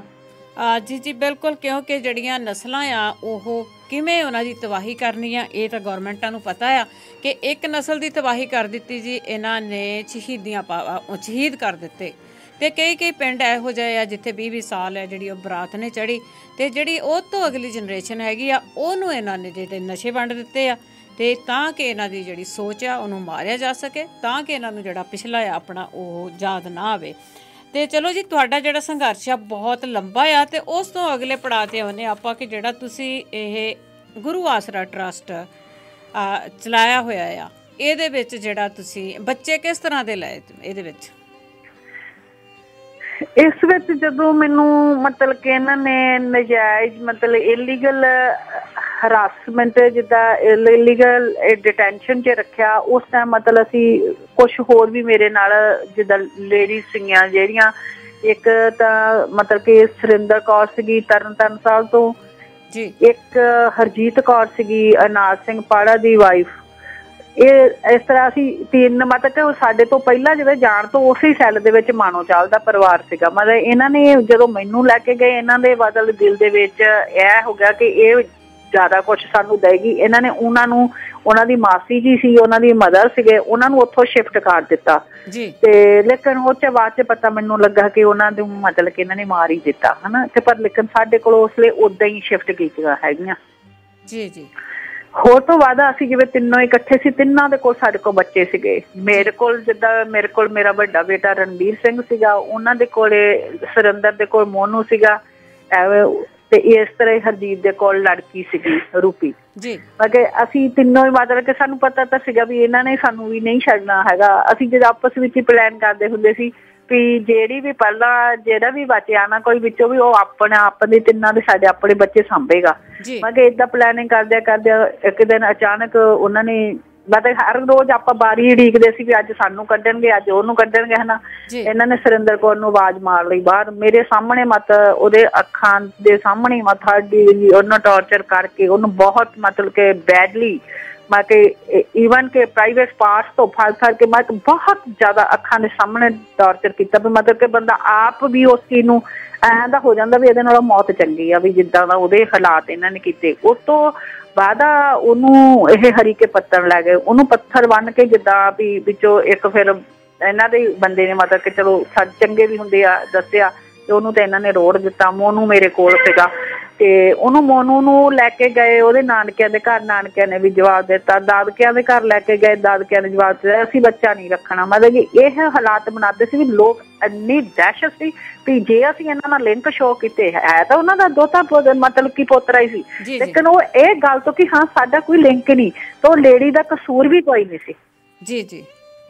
ਜੀ ਬਿਲਕੁਲ, ਕਿਉਂਕਿ ਜਿਹੜੀਆਂ ਨਸਲਾਂ ਆ ਉਹ ਕਿਵੇਂ ਉਹਨਾਂ ਦੀ ਤਬਾਹੀ ਕਰਨੀ ਆ, ਇਹ ਤਾਂ ਗੌਰਮੈਂਟਾਂ ਨੂੰ ਪਤਾ ਆ ਕਿ ਇੱਕ ਨਸਲ ਦੀ ਤਬਾਹੀ ਕਰ ਦਿੱਤੀ ਜੀ ਇਹਨਾਂ ਨੇ, ਸ਼ਹੀਦ ਕਰ ਦਿੱਤੇ। ਤੇ ਕਈ ਪਿੰਡ ਇਹੋ ਜਿਹੇ ਆ ਜਿੱਥੇ 20 ਸਾਲ ਹੈ ਜਿਹੜੀ ਉਹ ਬਰਾਤ ਨੇ ਚੜ੍ਹੀ, ਤੇ ਜਿਹੜੀ ਉਹ ਤੋਂ ਅਗਲੀ ਜਨਰੇਸ਼ਨ ਹੈਗੀ ਆ ਉਹਨੂੰ ਇਹਨਾਂ ਨੇ ਜਿਹੜੇ ਨਸ਼ੇ ਵੰਡ ਦਿੱਤੇ ਆ, ਤੇ ਤਾਂ ਕਿ ਇਹਨਾਂ ਦੀ ਜਿਹੜੀ ਸੋਚ ਆ ਉਹਨੂੰ ਮਾਰਿਆ ਜਾ ਸਕੇ, ਤਾਂ ਕਿ ਇਹਨਾਂ ਨੂੰ ਜਿਹੜਾ ਪਿਛਲਾ ਆ ਆਪਣਾ ਉਹ ਯਾਦ ਨਾ ਆਵੇ। ਤੇ ਚਲੋ ਜੀ, ਤੁਹਾਡਾ ਜਿਹੜਾ ਸੰਘਰਸ਼ ਆ ਬਹੁਤ ਲੰਬਾ ਆ, ਤੇ ਉਸ ਤੋਂ ਅਗਲੇ ਪੜਾਅ 'ਤੇ ਆਉਂਦੇ ਆਪਾਂ ਕਿ ਜਿਹੜਾ ਤੁਸੀਂ ਇਹ ਗੁਰੂ ਆਸਰਾ ਟਰੱਸਟ ਚਲਾਇਆ ਹੋਇਆ ਆ, ਇਹਦੇ ਵਿੱਚ ਜਿਹੜਾ ਤੁਸੀਂ ਬੱਚੇ ਕਿਸ ਤਰ੍ਹਾਂ ਦੇ ਲਏ ਇਹਦੇ ਵਿੱਚ? ਇਸ ਵਿੱਚ ਜਦੋਂ ਮੈਨੂੰ ਮਤਲਬ ਕਿ ਇਹਨਾਂ ਨੇ ਨਜਾਇਜ਼ ਮਤਲਬ ਇਲੀਗਲ ਹਰਾਸਮੈਂਟ, ਜਿੱਦਾਂ ਇਲੀਗਲ ਡਿਟੈਂਸ਼ਨ 'ਚ ਰੱਖਿਆ, ਉਸ ਟਾਈਮ ਮਤਲਬ ਅਸੀਂ ਕੁਛ ਹੋਰ ਵੀ ਮੇਰੇ ਨਾਲ ਜਿੱਦਾਂ ਲੇਡੀਜ਼ ਸੀਗੀਆਂ ਜਿਹੜੀਆਂ, ਇੱਕ ਤਾਂ ਮਤਲਬ ਕਿ ਸੁਰਿੰਦਰ ਕੌਰ ਸੀਗੀ ਤਰਨਤਾਰਨ ਸਾਹਿਬ ਤੋਂ ਜੀ, ਇੱਕ ਹਰਜੀਤ ਕੌਰ ਸੀਗੀ ਅਨਾਜ ਸਿੰਘ ਪਾੜਾ ਦੀ ਵਾਈਫ। ਇਹ ਇਸ ਤਰ੍ਹਾਂ ਅਸੀਂ 3 ਮਤਲਬ ਕਿ ਸਾਡੇ ਤੋਂ ਪਹਿਲਾਂ ਜਿਵੇਂ ਜਾਣ ਤੋਂ ਉਸੇ ਸੈੱਲ ਦੇ ਵਿੱਚ ਮਾਨੋ ਚਾਲ ਦਾ ਪਰਿਵਾਰ ਸੀਗਾ। ਮਤਲਬ ਇਹਨਾਂ ਨੇ ਜਦੋਂ ਮੈਨੂੰ ਲੈ ਕੇ ਗਏ, ਇਹਨਾਂ ਦੇ ਬਦਲ ਦਿਲ ਦੇ ਵਿੱਚ ਇਹ ਹੋ ਗਿਆ ਕਿ ਇਹ ਜ਼ਿਆਦਾ ਕੁਛ ਸਾਨੂੰ ਦੇਗੀ। ਇਹਨਾਂ ਨੇ ਉਹਨਾਂ ਨੂੰ, ਉਹਨਾਂ ਦੀ ਮਾਸੀ ਜੀ ਸੀ, ਉਹਨਾਂ ਦੀ ਮਦਰ ਸੀਗੇ, ਉਹਨਾਂ ਨੂੰ ਉੱਥੋਂ ਸ਼ਿਫਟ ਕਰ ਦਿੱਤਾ ਜੀ। ਤੇ ਲੇਕਿਨ ਉਹ 'ਚ ਬਾਅਦ 'ਚ ਪਤਾ ਮੈਨੂੰ ਲੱਗਾ ਕਿ ਉਹਨਾਂ ਨੂੰ ਮਤਲਬ ਕਿ ਇਹਨਾਂ ਨੇ ਮਾਰ ਹੀ ਦਿੱਤਾ ਹਨਾ। ਤੇ ਪਰ ਲੇਕਿਨ ਸਾਡੇ ਕੋਲ ਉਸ ਵੇਲੇ ਉਦਾਂ ਹੀ ਸ਼ਿਫਟ ਕੀਤੀਆਂ ਹੈਗੀਆਂ ਜੀ। ਹੋਰ ਤੋਂ ਬਾਅਦ ਅਸੀਂ ਜਿਵੇਂ ਤਿੰਨੋਂ ਇਕੱਠੇ ਸੀ, ਤਿੰਨਾਂ ਦੇ ਕੋਲ ਸਾਡੇ ਕੋਲ ਬੱਚੇ ਸੀਗੇ। ਮੇਰੇ ਕੋਲ ਜਿੱਦਾਂ ਮੇਰੇ ਕੋਲ ਮੇਰਾ ਵੱਡਾ ਬੇਟਾ ਰਣਬੀਰ ਸਿੰਘ ਸੀਗਾ, ਉਹਨਾਂ ਦੇ ਕੋਲੇ ਸੁਰਿੰਦਰ ਦੇ ਕੋਲ ਮੋਨੂ ਸੀਗਾ, ਤੇ ਇਸ ਤਰ੍ਹਾਂ ਹੀ ਹਰਜੀਤ ਦੇ ਕੋਲ ਲੜਕੀ ਸੀਗੀ ਰੂਪੀ ਜੀ। ਕਿ ਅਸੀਂ ਤਿੰਨੋਂ ਹੀ ਮਤਲਬ ਕਿ ਸਾਨੂੰ ਪਤਾ ਤਾਂ ਸੀਗਾ ਵੀ ਇਹਨਾਂ ਨੇ ਸਾਨੂੰ ਵੀ ਨਹੀਂ ਛੱਡਣਾ ਹੈਗਾ। ਅਸੀਂ ਜਦ ਆਪਸ ਵਿੱਚ ਹੀ ਪਲਾਨ ਕਰਦੇ ਹੁੰਦੇ ਸੀ ਵੀ ਜਿਹੜੀ ਵੀ ਪਹਿਲਾਂ ਜਿਹੜਾ ਵੀ ਬਚਿਆ ਨਾ ਕੋਈ ਵਿੱਚੋਂ ਵੀ ਉਹ ਆਪਣੇ ਤਿੰਨਾਂ ਦੇ ਸਾਡੇ ਆਪਣੇ ਬੱਚੇ ਸਾਂਭੇਗਾ। ਮੈਂ ਕਿਹਾ ਏਦਾਂ ਪਲੈਨਿੰਗ ਕਰਦਿਆਂ ਇੱਕ ਦਿਨ ਅਚਾਨਕ ਉਹਨਾਂ ਨੇ ਮਤਲਬ ਹਰ ਰੋਜ਼ ਆਪਾਂ ਬਾਰੀ ਉਡੀਕਦੇ ਸੀ ਵੀ ਅੱਜ ਸਾਨੂੰ ਕੱਢਣਗੇ ਅੱਜ ਉਹਨੂੰ ਕੱਢਣਗੇ ਹਨਾ। ਇਹਨਾਂ ਨੇ ਸੁਰਿੰਦਰ ਕੌਰ ਨੂੰ ਆਵਾਜ਼ ਮਾਰ ਲਈ ਬਾਹਰ ਮੇਰੇ ਸਾਹਮਣੇ ਮਤ ਉਹਦੇ ਅੱਖਾਂ ਦੇ ਸਾਹਮਣੇ ਮੱਥਾ ਉਹਨੂੰ ਟੌਰਚਰ ਕਰਕੇ ਉਹਨੂੰ ਬਹੁਤ ਮਤਲਬ ਕਿ ਬੈਡਲੀ ਮੈਂ ਕਿ ਈਵਨ ਕਿ ਪ੍ਰਾਈਵੇਟ ਪਾਰਟਸ ਤੋਂ ਫੜ ਕੇ ਮੈਂ ਬਹੁਤ ਜ਼ਿਆਦਾ ਅੱਖਾਂ ਦੇ ਸਾਹਮਣੇ ਟੌਰਚਰ ਕੀਤਾ ਵੀ ਮਤਲਬ ਕਿ ਬੰਦਾ ਆਪ ਵੀ ਉਸ ਚੀਜ਼ ਨੂੰ ਐਂ ਦਾ ਹੋ ਜਾਂਦਾ ਵੀ ਇਹਦੇ ਨਾਲੋਂ ਮੌਤ ਚੰਗੀ ਆ ਵੀ ਜਿੱਦਾਂ ਦਾ ਉਹਦੇ ਹਾਲਾਤ ਇਹਨਾਂ ਨੇ ਕੀਤੇ। ਉਸ ਤੋਂ ਬਾਅਦ ਉਹਨੂੰ ਇਹ ਹਰੀਕੇ ਪੱਤਣ ਲੈ ਗਏ ਉਹਨੂੰ ਪੱਥਰ ਬੰਨ ਕੇ ਜਿੱਦਾਂ ਵੀ ਵਿੱਚੋਂ ਇੱਕ ਫਿਰ ਇਹਨਾਂ ਦੇ ਬੰਦੇ ਨੇ ਮਤਲਬ ਕਿ ਚਲੋ ਚੰਗੇ ਵੀ ਹੁੰਦੇ ਆ ਦੱਸਿਆ ਤੇ ਉਹਨੂੰ ਤੇ ਇਹਨਾਂ ਨੇ ਰੋੜ ਦਿੱਤਾ। ਮੋਨੂ ਮੇਰੇ ਕੋਲ ਸੀਗਾ ਤੇ ਉਹਨੂੰ ਮੋਨੂ ਨੂੰ ਲੈ ਕੇ ਗਏ ਉਹਦੇ ਨਾਨਕਿਆਂ ਦੇ ਘਰ। ਨਾਨਕਿਆਂ ਨੇ ਵੀ ਜਵਾਬ ਦਿੱਤਾ। ਦਾਦਕਿਆਂ ਦੇ ਘਰ ਲੈ ਕੇ ਗਏ। ਦਾਦਕਿਆਂ ਨੇ ਜਵਾਬ ਦਿੱਤਾ ਅਸੀਂ ਬੱਚਾ ਨਹੀਂ ਰੱਖਣਾ। ਮਤਲਬ ਕਿ ਇਹ ਹਾਲਾਤ ਬਣਾਉਂਦੇ ਸੀ ਵੀ ਲੋਕ ਇੰਨੀ ਦਹਿਸ਼ਤ ਸੀ ਵੀ ਜੇ ਅਸੀਂ ਇਹਨਾਂ ਨਾਲ ਲਿੰਕ ਸ਼ੋ ਕੀਤੇ ਹੈ ਤਾਂ ਉਹਨਾਂ ਦਾ ਦੋਤਾ ਮਤਲਬ ਕਿ ਪੋਤਰਾ ਹੀ ਸੀ ਲੇਕਿਨ ਉਹ ਇਹ ਗੱਲ ਤੋਂ ਕਿ ਹਾਂ ਸਾਡਾ ਕੋਈ ਲਿੰਕ ਨਹੀਂ ਤਾਂ ਉਹ ਲੇਡੀ ਦਾ ਕਸੂਰ ਵੀ ਕੋਈ ਨਹੀਂ ਸੀ। ਜੀ ਜੀ।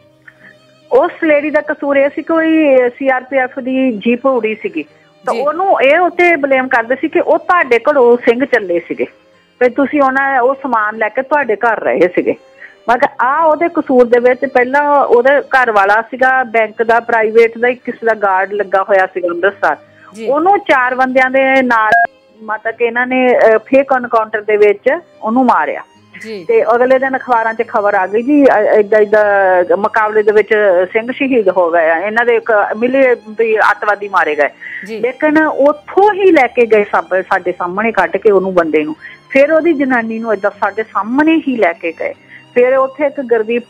ਉਸ ਲੇਡੀ ਦਾ ਕਸੂਰ ਇਹ ਸੀ ਕੋਈ CRPF ਦੀ ਜੀਪ ਉੜੀ ਸੀਗੀ ਤਾਂ ਉਹਨੂੰ ਇਹ ਉੱਤੇ ਬਲੇਮ ਕਰਦੇ ਸੀ ਕਿ ਉਹ ਤੁਹਾਡੇ ਘਰੋਂ ਸਿੰਘ ਚੱਲੇ ਸੀਗੇ ਤੇ ਤੁਸੀਂ ਉਹ ਸਮਾਨ ਲੈ ਕੇ ਤੁਹਾਡੇ ਘਰ ਰਹੇ ਸੀਗੇ। ਮੈਂ ਕਿਹਾ ਉਹਦੇ ਕਸੂਰ ਦੇ ਵਿੱਚ ਪਹਿਲਾਂ ਉਹਦੇ ਘਰ ਵਾਲਾ ਸੀਗਾ ਬੈਂਕ ਦਾ ਪ੍ਰਾਈਵੇਟ ਦਾ ਕਿਸੇ ਦਾ ਗਾਰਡ ਲੱਗਾ ਹੋਇਆ ਸੀਗਾ ਅੰਮ੍ਰਿਤਸਰ। ਉਹਨੂੰ 4 ਬੰਦਿਆਂ ਦੇ ਨਾਲ ਮਤਲਬ ਕਿ ਇਹਨਾਂ ਨੇ ਫੇਕ ਐਨਕਾਊਂਟਰ ਦੇ ਵਿੱਚ ਉਹਨੂੰ ਮਾਰਿਆ ਤੇ ਅਗਲੇ ਦਿਨ ਅਖਬਾਰਾਂ 'ਚ ਖਬਰ ਆ ਗਈ ਜੀ ਏਦਾਂ ਮੁਕਾਬਲੇ ਦੇ ਵਿੱਚ ਸਿੰਘ ਸ਼ਹੀਦ ਹੋ ਗਏ ਆ ਇਹਨਾਂ ਦੇ ਇੱਕ ਮਿਲੇ ਵੀ ਅੱਤਵਾਦੀ ਮਾਰੇ ਗਏ। ਲੇਕਿਨ ਉੱਥੋਂ ਹੀ ਲੈ ਕੇ ਗਏ ਸਾਡੇ ਸਾਹਮਣੇ ਕੱਢ ਕੇ ਉਹਨੂੰ ਬੰਦੇ ਨੂੰ ਫਿਰ ਉਹਦੀ ਜਨਾਨੀ ਨੂੰ ਏਦਾਂ ਸਾਡੇ ਸਾਹਮਣੇ ਹੀ ਲੈ ਕੇ ਗਏ। ਫਿਰ ਉੱਥੇ ਇੱਕ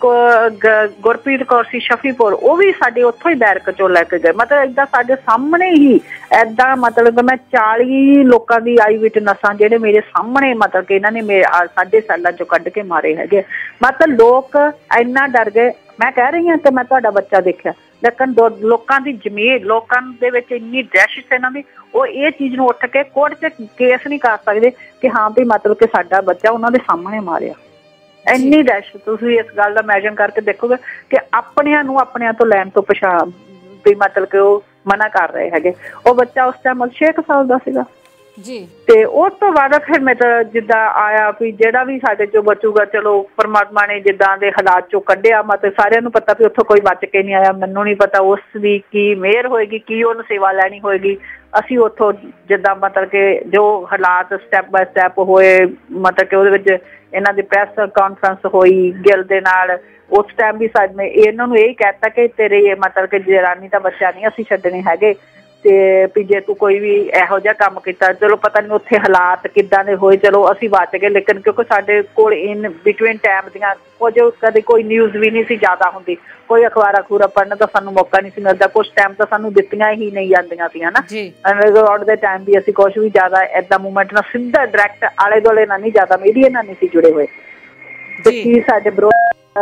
ਗੁਰਪ੍ਰੀਤ ਕੌਰ ਸੀ ਸ਼ਫੀਪੁਰ ਉਹ ਵੀ ਸਾਡੇ ਉੱਥੋਂ ਹੀ ਬੈਰਕ ਚੋਂ ਲੈ ਕੇ ਗਏ। ਮਤਲਬ ਏਦਾਂ ਸਾਡੇ ਸਾਹਮਣੇ ਹੀ ਏਦਾਂ ਮਤਲਬ ਮੈਂ 40 ਲੋਕਾਂ ਦੀ ਆਈ ਵਿਟਨੈਸਾਂ ਜਿਹੜੇ ਮੇਰੇ ਸਾਹਮਣੇ ਮਤਲਬ ਕਿ ਇਹਨਾਂ ਨੇ ਸਾਡੇ ਸੈੱਲਾਂ ਚੋਂ ਕੱਢ ਕੇ ਮਾਰੇ ਹੈਗੇ। ਮਤਲਬ ਲੋਕ ਇੰਨਾ ਡਰ ਗਏ। ਮੈਂ ਕਹਿ ਰਹੀ ਹਾਂ ਕਿ ਮੈਂ ਤੁਹਾਡਾ ਬੱਚਾ ਦੇਖਿਆ ਲੇਕਿਨ ਲੋਕਾਂ ਦੀ ਜ਼ਮੀਰ ਲੋਕਾਂ ਦੇ ਵਿੱਚ ਇੰਨੀ ਦਹਿਸ਼ਤ ਇਹਨਾਂ ਦੀ ਉਹ ਇਹ ਚੀਜ਼ ਨੂੰ ਉੱਠ ਕੇ ਕੋਰਟ 'ਚ ਕੇਸ ਨਹੀਂ ਕਰ ਸਕਦੇ ਕਿ ਹਾਂ ਵੀ ਮਤਲਬ ਕਿ ਸਾਡਾ ਬੱਚਾ ਉਹਨਾਂ ਦੇ ਸਾਹਮਣੇ ਮਾਰਿਆ। ਇੰਨੀ ਦਹਿਸ਼ਤ ਤੁਸੀਂ ਇਸ ਗੱਲ ਦਾ ਇਮੈਜਿਨ ਕਰਕੇ ਦੇਖੋਗੇ ਕਿ ਆਪਣਿਆਂ ਤੋਂ ਲੈਣ ਤੋਂ ਪਛਾਣ ਵੀ ਮਤਲਬ ਕਿ ਉਹ ਮਨਾ ਕਰ ਰਹੇ ਹੈਗੇ। ਉਹ ਬੱਚਾ ਉਸ ਟਾਈਮ 6 ਸਾਲ ਦਾ ਸੀਗਾ ਜੀ। ਤੇ ਉਸ ਤੋਂ ਬਾਅਦ ਫਿਰ ਮੈਂ ਤਾਂ ਜਿੱਦਾਂ ਆਇਆ ਵੀ ਜਿਹੜਾ ਵੀ ਸਾਡੇ ਚੋਂ ਬਚੂਗਾ ਚਲੋ ਪਰਮਾਤਮਾ ਨੇ ਜਿੱਦਾਂ ਦੇ ਹਾਲਾਤ ਚੋਂ ਕੱਢਿਆ ਮਤਲਬ ਸਾਰਿਆਂ ਨੂੰ ਪਤਾ ਵੀ ਉੱਥੋਂ ਕੋਈ ਬਚ ਕੇ ਨਹੀਂ ਆਇਆ। ਮੈਨੂੰ ਨਹੀਂ ਪਤਾ ਉਸ ਦੀ ਕੀ ਮਿਹਰ ਹੋਏਗੀ ਕੀ ਉਹਨੂੰ ਸੇਵਾ ਲੈਣੀ ਹੋਏਗੀ। ਅਸੀਂ ਉੱਥੋਂ ਜਿੱਦਾਂ ਮਤਲਬ ਕਿ ਜੋ ਹਾਲਾਤ ਸਟੈਪ ਬਾਏ ਸਟੈਪ ਹੋਏ ਮਤਲਬ ਕਿ ਉਹਦੇ ਵਿੱਚ ਇਹਨਾਂ ਦੀ ਪ੍ਰੈਸ ਕਾਨਫਰੰਸ ਹੋਈ ਗਿੱਲ ਦੇ ਨਾਲ ਉਸ ਟਾਈਮ ਵੀ ਸਾਡੇ ਇਹਨਾਂ ਨੂੰ ਇਹੀ ਕਹਿਤਾ ਕਿ ਤੇਰੇ ਮਤਲਬ ਕਿ ਜਨਾਨੀ ਦਾ ਬੱਚਾ ਨਹੀਂ ਅਸੀਂ ਛੱਡਣੇ ਹੈਗੇ ਤੇ ਵੀ ਜੇ ਤੂੰ ਕੋਈ ਵੀ ਇਹੋ ਜਿਹਾ ਕੰਮ ਕੀਤਾ ਚਲੋ ਪਤਾ ਨਹੀਂ ਉੱਥੇ ਹਾਲਾਤ ਕਿੱਦਾਂ ਦੇ ਹੋਏ ਚਲੋ ਅਸੀਂ ਬਚ ਗਏ। ਲੇਕਿਨ ਕਿਉਂਕਿ ਸਾਡੇ ਕੋਲ ਇਨ ਬਿਟਵੀਨ ਟਾਈਮ ਦੀਆਂ ਕੁਝ ਕਦੇ ਕੋਈ ਨਿਊਜ਼ ਵੀ ਨਹੀਂ ਸੀ ਜ਼ਿਆਦਾ ਹੁੰਦੀ ਕੋਈ ਅਖਬਾਰਾਂ ਖੂਰਾ ਪੜ੍ਹਨ ਦਾ ਸਾਨੂੰ ਮੌਕਾ ਨਹੀਂ ਸੀ ਮਿਲਦਾ। ਕੁਛ ਟਾਈਮ ਤਾਂ ਸਾਨੂੰ ਦਿੱਤੀਆਂ ਹੀ ਨਹੀਂ ਜਾਂਦੀਆਂ ਸੀ ਹਨਾ। ਅੰਡਰਗਰਾਊਂਡ ਦੇ ਟਾਈਮ ਵੀ ਅਸੀਂ ਕੁਛ ਵੀ ਜ਼ਿਆਦਾ ਏਦਾਂ ਮੂਵਮੈਂਟ ਨਾਲ ਸਿੱਧਾ ਡਾਇਰੈਕਟ ਆਲੇ ਦੁਆਲੇ ਨਾਲ ਨਹੀਂ ਜ਼ਿਆਦਾ ਮੀਡੀਆ ਨਾਲ ਨਹੀਂ ਸੀ ਜੁੜੇ ਹੋਏ ਤੇ ਕੀ ਸਾਡੇ ਵਿਰੋਧ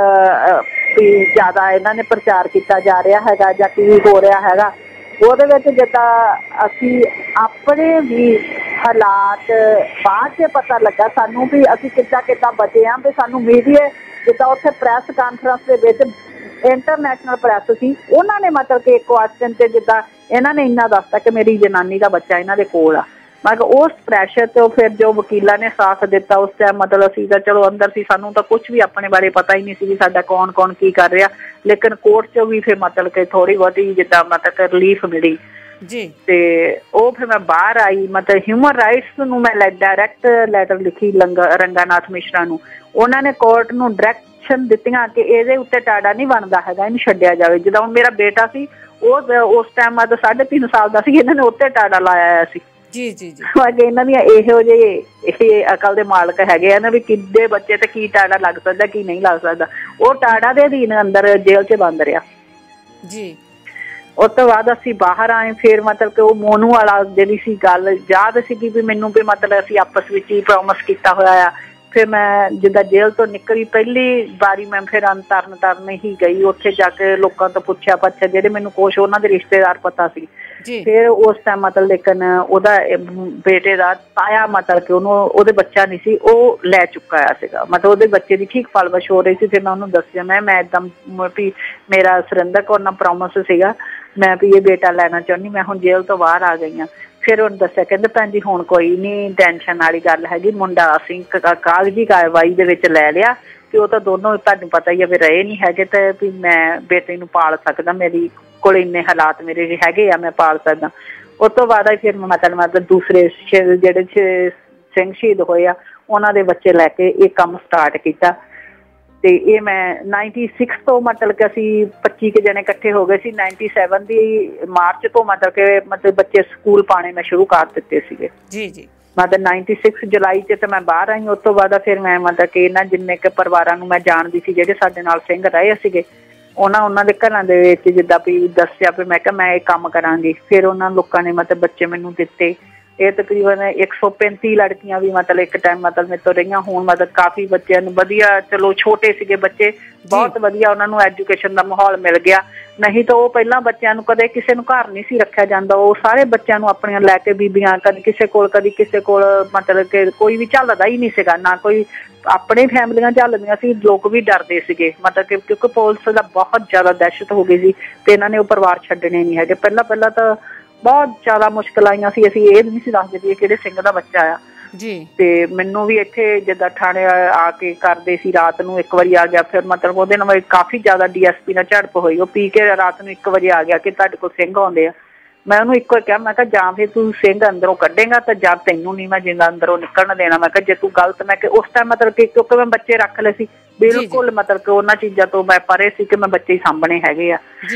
ਵੀ ਜ਼ਿਆਦਾ ਇਹਨਾਂ ਨੇ ਪ੍ਰਚਾਰ ਕੀਤਾ ਜਾ ਰਿਹਾ ਹੈਗਾ ਜਾਂ ਕੀ ਹੋ ਰਿਹਾ ਹੈਗਾ। ਉਹਦੇ ਵਿੱਚ ਜਿੱਦਾਂ ਅਸੀਂ ਆਪਣੇ ਵੀ ਹਾਲਾਤ ਬਾਅਦ 'ਚ ਪਤਾ ਲੱਗਾ ਸਾਨੂੰ ਵੀ ਅਸੀਂ ਕਿੱਦਾਂ ਬਚੇ ਹਾਂ ਵੀ ਸਾਨੂੰ ਮੀਡੀਆ ਜਿੱਦਾਂ ਉੱਥੇ ਪ੍ਰੈਸ ਕਾਨਫਰੰਸ ਦੇ ਵਿੱਚ ਇੰਟਰਨੈਸ਼ਨਲ ਪ੍ਰੈਸ ਸੀ ਉਹਨਾਂ ਨੇ ਮਤਲਬ ਕਿ ਇੱਕ ਕੁਐਸਚਨ 'ਤੇ ਜਿੱਦਾਂ ਇਹਨਾਂ ਨੇ ਇੰਨਾ ਦੱਸਤਾ ਕਿ ਮੇਰੀ ਜਨਾਨੀ ਦਾ ਬੱਚਾ ਇਹਨਾਂ ਦੇ ਕੋਲ ਆ। ਮੈਂ ਕਿਹਾ ਉਸ ਪ੍ਰੈਸ਼ਰ ਤੋਂ ਫਿਰ ਜੋ ਵਕੀਲਾਂ ਨੇ ਸਾਥ ਦਿੱਤਾ ਉਸ ਟਾਈਮ ਮਤਲਬ ਅਸੀਂ ਤਾਂ ਚਲੋ ਅੰਦਰ ਸੀ ਸਾਨੂੰ ਤਾਂ ਕੁਛ ਵੀ ਆਪਣੇ ਬਾਰੇ ਪਤਾ ਹੀ ਨਹੀਂ ਸੀ ਵੀ ਸਾਡਾ ਕੌਣ ਕੀ ਕਰ ਰਿਹਾ। ਲੇਕਿਨ ਕੋਰਟ 'ਚੋਂ ਵੀ ਫਿਰ ਮਤਲਬ ਕਿ ਥੋੜ੍ਹੀ ਬਹੁਤੀ ਜਿੱਦਾਂ ਮਤਲਬ ਰਿਲੀਫ ਮਿਲੀ ਜੀ ਤੇ ਉਹ ਫਿਰ ਮੈਂ ਬਾਹਰ ਆਈ। ਮਤਲਬ ਹਿਊਮਨ ਰਾਈਟਸ ਨੂੰ ਮੈਂ ਡਾਇਰੈਕਟ ਲੈਟਰ ਲਿਖੀ ਰੰਗਾਨਾਥ ਮਿਸ਼ਰਾ ਨੂੰ। ਉਹਨਾਂ ਨੇ ਕੋਰਟ ਨੂੰ ਡਾਇਰੈਕਸ਼ਨ ਦਿੱਤੀਆਂ ਕਿ ਇਹਦੇ ਉੱਤੇ ਟਾੜਾ ਨਹੀਂ ਬਣਦਾ ਹੈਗਾ ਇਹਨੂੰ ਛੱਡਿਆ ਜਾਵੇ। ਜਿੱਦਾਂ ਹੁਣ ਮੇਰਾ ਬੇਟਾ ਸੀ ਉਹ ਉਸ ਟਾਈਮ ਮਤਲਬ 3.5 ਸਾਲ ਦਾ ਸੀ ਇਹਨਾਂ ਨੇ ਉੱਤੇ ਟਾੜਾ ਲਾਇਆ ਸੀ ਜੀ ਜੀ ਜੀ। ਇਹਨਾਂ ਦੀਆਂ ਇਹੋ ਜਿਹੇ ਇਹ ਅਕਲ ਦੇ ਮਾਲਕ ਹੈਗੇ ਆ ਨਾ ਵੀ ਕਿੱਡੇ ਬੱਚੇ ਤੇ ਕੀ ਟਾੜਾ ਲੱਗ ਸਕਦਾ ਕੀ ਨਹੀਂ ਲੱਗ ਸਕਦਾ। ਉਹ ਟਾੜਾ ਦੇ ਅਧੀਨ ਅੰਦਰ ਜੇਲ੍ਹ 'ਚ ਬੰਦ ਰਿਹਾ ਜੀ। ਉਸ ਤੋਂ ਬਾਅਦ ਅਸੀਂ ਬਾਹਰ ਆਏ ਫਿਰ ਮਤਲਬ ਕਿ ਉਹ ਮੋਨੂ ਵਾਲਾ ਜਿਹੜੀ ਸੀ ਗੱਲ ਯਾਦ ਸੀਗੀ ਵੀ ਮੈਨੂੰ ਵੀ ਮਤਲਬ ਅਸੀਂ ਆਪਸ ਵਿੱਚ ਹੀ ਪ੍ਰੋਮਿਸ ਕੀਤਾ ਹੋਇਆ ਆ ਫਿਰ ਮੈਂ ਜਿੱਦਾਂ ਜੇਲ੍ਹ ਤੋਂ ਨਿਕਲੀ ਪਹਿਲੀ ਵਾਰੀ ਮੈਂ ਫਿਰ ਤਰਨ ਹੀ ਗਈ। ਉੱਥੇ ਜਾ ਕੇ ਲੋਕਾਂ ਤੋਂ ਪੁੱਛਿਆ ਪਾਛਿਆ, ਜਿਹੜੇ ਮੈਨੂੰ ਕੁਛ ਉਹਨਾਂ ਦੇ ਰਿਸ਼ਤੇਦਾਰ ਪਤਾ ਸੀ। ਫਿਰ ਉਸ ਟਾਈਮ ਮਤਲਬ ਲੇਕਿਨ ਉਹਦਾ ਬੇਟੇ ਦਾ ਤਾਇਆ ਮਤਲਬ ਕਿ ਉਹਦੇ ਬੱਚਾ ਨਹੀਂ ਸੀ, ਉਹ ਲੈ ਚੁੱਕਾ ਆ ਸੀਗਾ, ਮਤਲਬ ਉਹਦੇ ਬੱਚੇ ਦੀ ਠੀਕ ਪਲਵਸ਼ ਹੋ ਰਹੀ ਸੀ। ਫਿਰ ਮੈਂ ਉਹਨੂੰ ਦੱਸਿਆ, ਮੈਂ ਇੱਦਾਂ ਵੀ ਮੇਰਾ ਸੁਰਿੰਦਰ ਕੌਰ ਨਾਲ ਪ੍ਰੋਮਿਸ ਸੀਗਾ, ਮੈਂ ਵੀ ਇਹ ਬੇਟਾ ਲੈਣਾ ਚਾਹੁੰਦੀ, ਮੈਂ ਹੁਣ ਜੇਲ੍ਹ ਤੋਂ ਬਾਹਰ ਆ ਗਈ ਹਾਂ। ਫਿਰ ਉਹਨੂੰ ਦੱਸਿਆ, ਕਹਿੰਦੇ ਭੈਣ ਜੀ ਹੁਣ ਕੋਈ ਨਹੀਂ ਟੈਨਸ਼ਨ ਵਾਲੀ ਗੱਲ ਹੈਗੀ, ਮੁੰਡਾ ਅਸੀਂ ਕਾਗਜ਼ੀ ਕਾਰਵਾਈ ਦੇ ਵਿੱਚ ਲੈ ਲਿਆ ਕਿ ਉਹ ਤਾਂ ਦੋਨੋਂ ਤੁਹਾਨੂੰ ਪਤਾ ਹੀ ਆ ਵੀ ਰਹੇ ਨਹੀਂ ਹੈਗੇ, ਤੇ ਵੀ ਮੈਂ ਬੇਟੇ ਨੂੰ ਪਾਲ ਸਕਦਾ, ਮੇਰੀ ਕੋਲ ਇੰਨੇ ਹਾਲਾਤ ਮੇਰੇ ਹੈਗੇ ਆ, ਮੈਂ ਪਾਲ ਸਕਦਾ। ਉਸ ਤੋਂ ਬਾਅਦ ਫਿਰ ਮਤਲਬ ਦੂਸਰੇ ਜਿਹੜੇ ਸਿੰਘ ਸ਼ਹੀਦ ਹੋਏ ਆ ਉਹਨਾਂ ਦੇ ਬੱਚੇ ਲੈ ਕੇ ਇਹ ਕੰਮ ਸਟਾਰਟ ਕੀਤਾ। ਤੇ ਇਹ ਮੈਂ 96 ਤੋਂ ਮਤਲਬ ਕਿ ਅਸੀਂ 25 ਕੁ ਜਣੇ ਇਕੱਠੇ ਹੋ ਗਏ ਸੀ। 97 ਦੀ ਮਾਰਚ ਤੋਂ ਮਤਲਬ ਬੱਚੇ ਸਕੂਲ ਪਾਣੇ ਮੈਂ ਸ਼ੁਰੂ ਕਰ ਦਿੱਤੇ ਸੀਗੇ ਜੀ। ਮਤਲਬ 96 ਜੁਲਾਈ 'ਚ ਤਾਂ ਮੈਂ ਬਾਹਰ ਆਈ। ਉਸ ਤੋਂ ਬਾਅਦ ਫਿਰ ਮੈਂ ਮਤਲਬ ਕਿ ਇਹਨਾਂ ਜਿੰਨੇ ਕੁ ਪਰਿਵਾਰਾਂ ਨੂੰ ਮੈਂ ਜਾਣਦੀ ਸੀ ਜਿਹੜੇ ਸਾਡੇ ਨਾਲ ਸਿੰਘ ਰਹੇ ਸੀਗੇ, ਉਹਨਾਂ ਦੇ ਘਰਾਂ ਦੇ ਵਿੱਚ ਜਿੱਦਾਂ ਵੀ ਦੱਸਿਆ ਵੀ ਮੈਂ ਕਿਹਾ ਮੈਂ ਇਹ ਕੰਮ ਕਰਾਂਗੀ। ਫਿਰ ਉਹਨਾਂ ਲੋਕਾਂ ਨੇ ਮਤਲਬ ਬੱਚੇ ਮੈਨੂੰ ਦਿੱਤੇ। ਇਹ ਤਕਰੀਬਨ 135 ਲੜਕੀਆਂ ਵੀ ਮਤਲਬ ਇੱਕ ਟਾਈਮ ਮਤਲਬ ਮੇਰੇ ਤੋਂ ਰਹੀਆਂ। ਹੁਣ ਮਤਲਬ ਕਾਫੀ ਬੱਚਿਆਂ ਨੂੰ ਵਧੀਆ, ਚਲੋ ਛੋਟੇ ਸੀਗੇ ਬੱਚੇ, ਬਹੁਤ ਵਧੀਆ ਉਹਨਾਂ ਨੂੰ ਐਜੂਕੇਸ਼ਨ ਦਾ ਮਾਹੌਲ ਮਿਲ ਗਿਆ। ਨਹੀਂ ਤਾਂ ਉਹ ਪਹਿਲਾਂ ਬੱਚਿਆਂ ਨੂੰ ਕਦੇ ਕਿਸੇ ਨੂੰ ਘਰ ਨਹੀਂ ਸੀ ਰੱਖਿਆ ਜਾਂਦਾ, ਉਹ ਸਾਰੇ ਬੱਚਿਆਂ ਨੂੰ ਆਪਣੀਆਂ ਲੈ ਕੇ ਬੀਬੀਆਂ ਕਦੀ ਕਿਸੇ ਕੋਲ ਮਤਲਬ ਕਿ ਕੋਈ ਵੀ ਝੱਲਦਾ ਹੀ ਨਹੀਂ ਸੀਗਾ, ਨਾ ਕੋਈ ਆਪਣੇ ਫੈਮਲੀਆਂ ਝੱਲਦੀਆਂ ਸੀ, ਲੋਕ ਵੀ ਡਰਦੇ ਸੀਗੇ ਮਤਲਬ ਕਿ ਕਿਉਂਕਿ ਪੁਲਿਸ ਦਾ ਬਹੁਤ ਜ਼ਿਆਦਾ ਦਹਿਸ਼ਤ ਹੋ ਗਈ ਸੀ ਤੇ ਇਹਨਾਂ ਨੇ ਉਹ ਪਰਿਵਾਰ ਛੱਡਣੇ ਨਹੀਂ ਹੈਗੇ। ਪਹਿਲਾਂ ਤਾਂ ਬਹੁਤ ਜ਼ਿਆਦਾ ਮੁਸ਼ਕਿਲ ਆਈਆਂ ਸੀ। ਅਸੀਂ ਇਹ ਨਹੀਂ ਸੀ ਦੱਸਦੇ ਵੀ ਇਹ ਕਿਹੜੇ ਸਿੰਘ ਦਾ ਬੱਚਾ ਆ ਜੀ। ਤੇ ਮੈਨੂੰ ਵੀ ਇੱਥੇ ਜਿੱਦਾਂ ਥਾਣੇ ਆ ਕੇ ਕਰਦੇ ਸੀ, ਰਾਤ ਨੂੰ 1 ਵਜੇ ਆ ਗਿਆ। ਫਿਰ ਮਤਲਬ ਉਹਦੇ ਨਾਲ ਕਾਫੀ ਜ਼ਿਆਦਾ DSP ਨਾਲ ਝੜਪ ਹੋਈ। ਉਹ ਪੀ ਕੇ ਰਾਤ ਨੂੰ 1 ਵਜੇ ਆ ਗਿਆ ਕਿ ਤੁਹਾਡੇ ਕੋਲ ਸਿੰਘ ਆਉਂਦੇ ਆ। ਮੈਂ ਉਹਨੂੰ ਇੱਕੋ ਕਿਹਾ, ਮੈਂ ਕਿਹਾ ਜਾਂ ਫਿਰ ਤੂੰ ਸਿੰਘ ਅੰਦਰੋਂ ਕੱਢੇਗਾ ਤਾਂ ਜਾਂ ਤੈਨੂੰ ਨਹੀਂ ਮੈਂ ਜਿੰਦਾ ਅੰਦਰੋਂ ਨਿਕਲਣ ਦੇਣਾ। ਮੈਂ ਕਿਹਾ ਜੇ ਤੂੰ ਗਲਤ, ਮੈਂ ਕਿਹਾ ਉਸ ਟਾਈਮ ਮਤਲਬ ਕਿ ਕਿਉਂਕਿ ਮੈਂ ਬੱਚੇ ਰੱਖ ਲਏ ਸੀ ਬਿਲਕੁਲ, ਮਤਲਬ ਕਿ ਉਹਨਾਂ ਚੀਜ਼ਾਂ ਤੋਂ ਮੈਂ ਪਰੇ ਸੀ ਕਿ ਮੈਂ ਬੱਚੇ ਹੀ ਸਾਂਭਣੇ ਹੈਗੇ ਆ।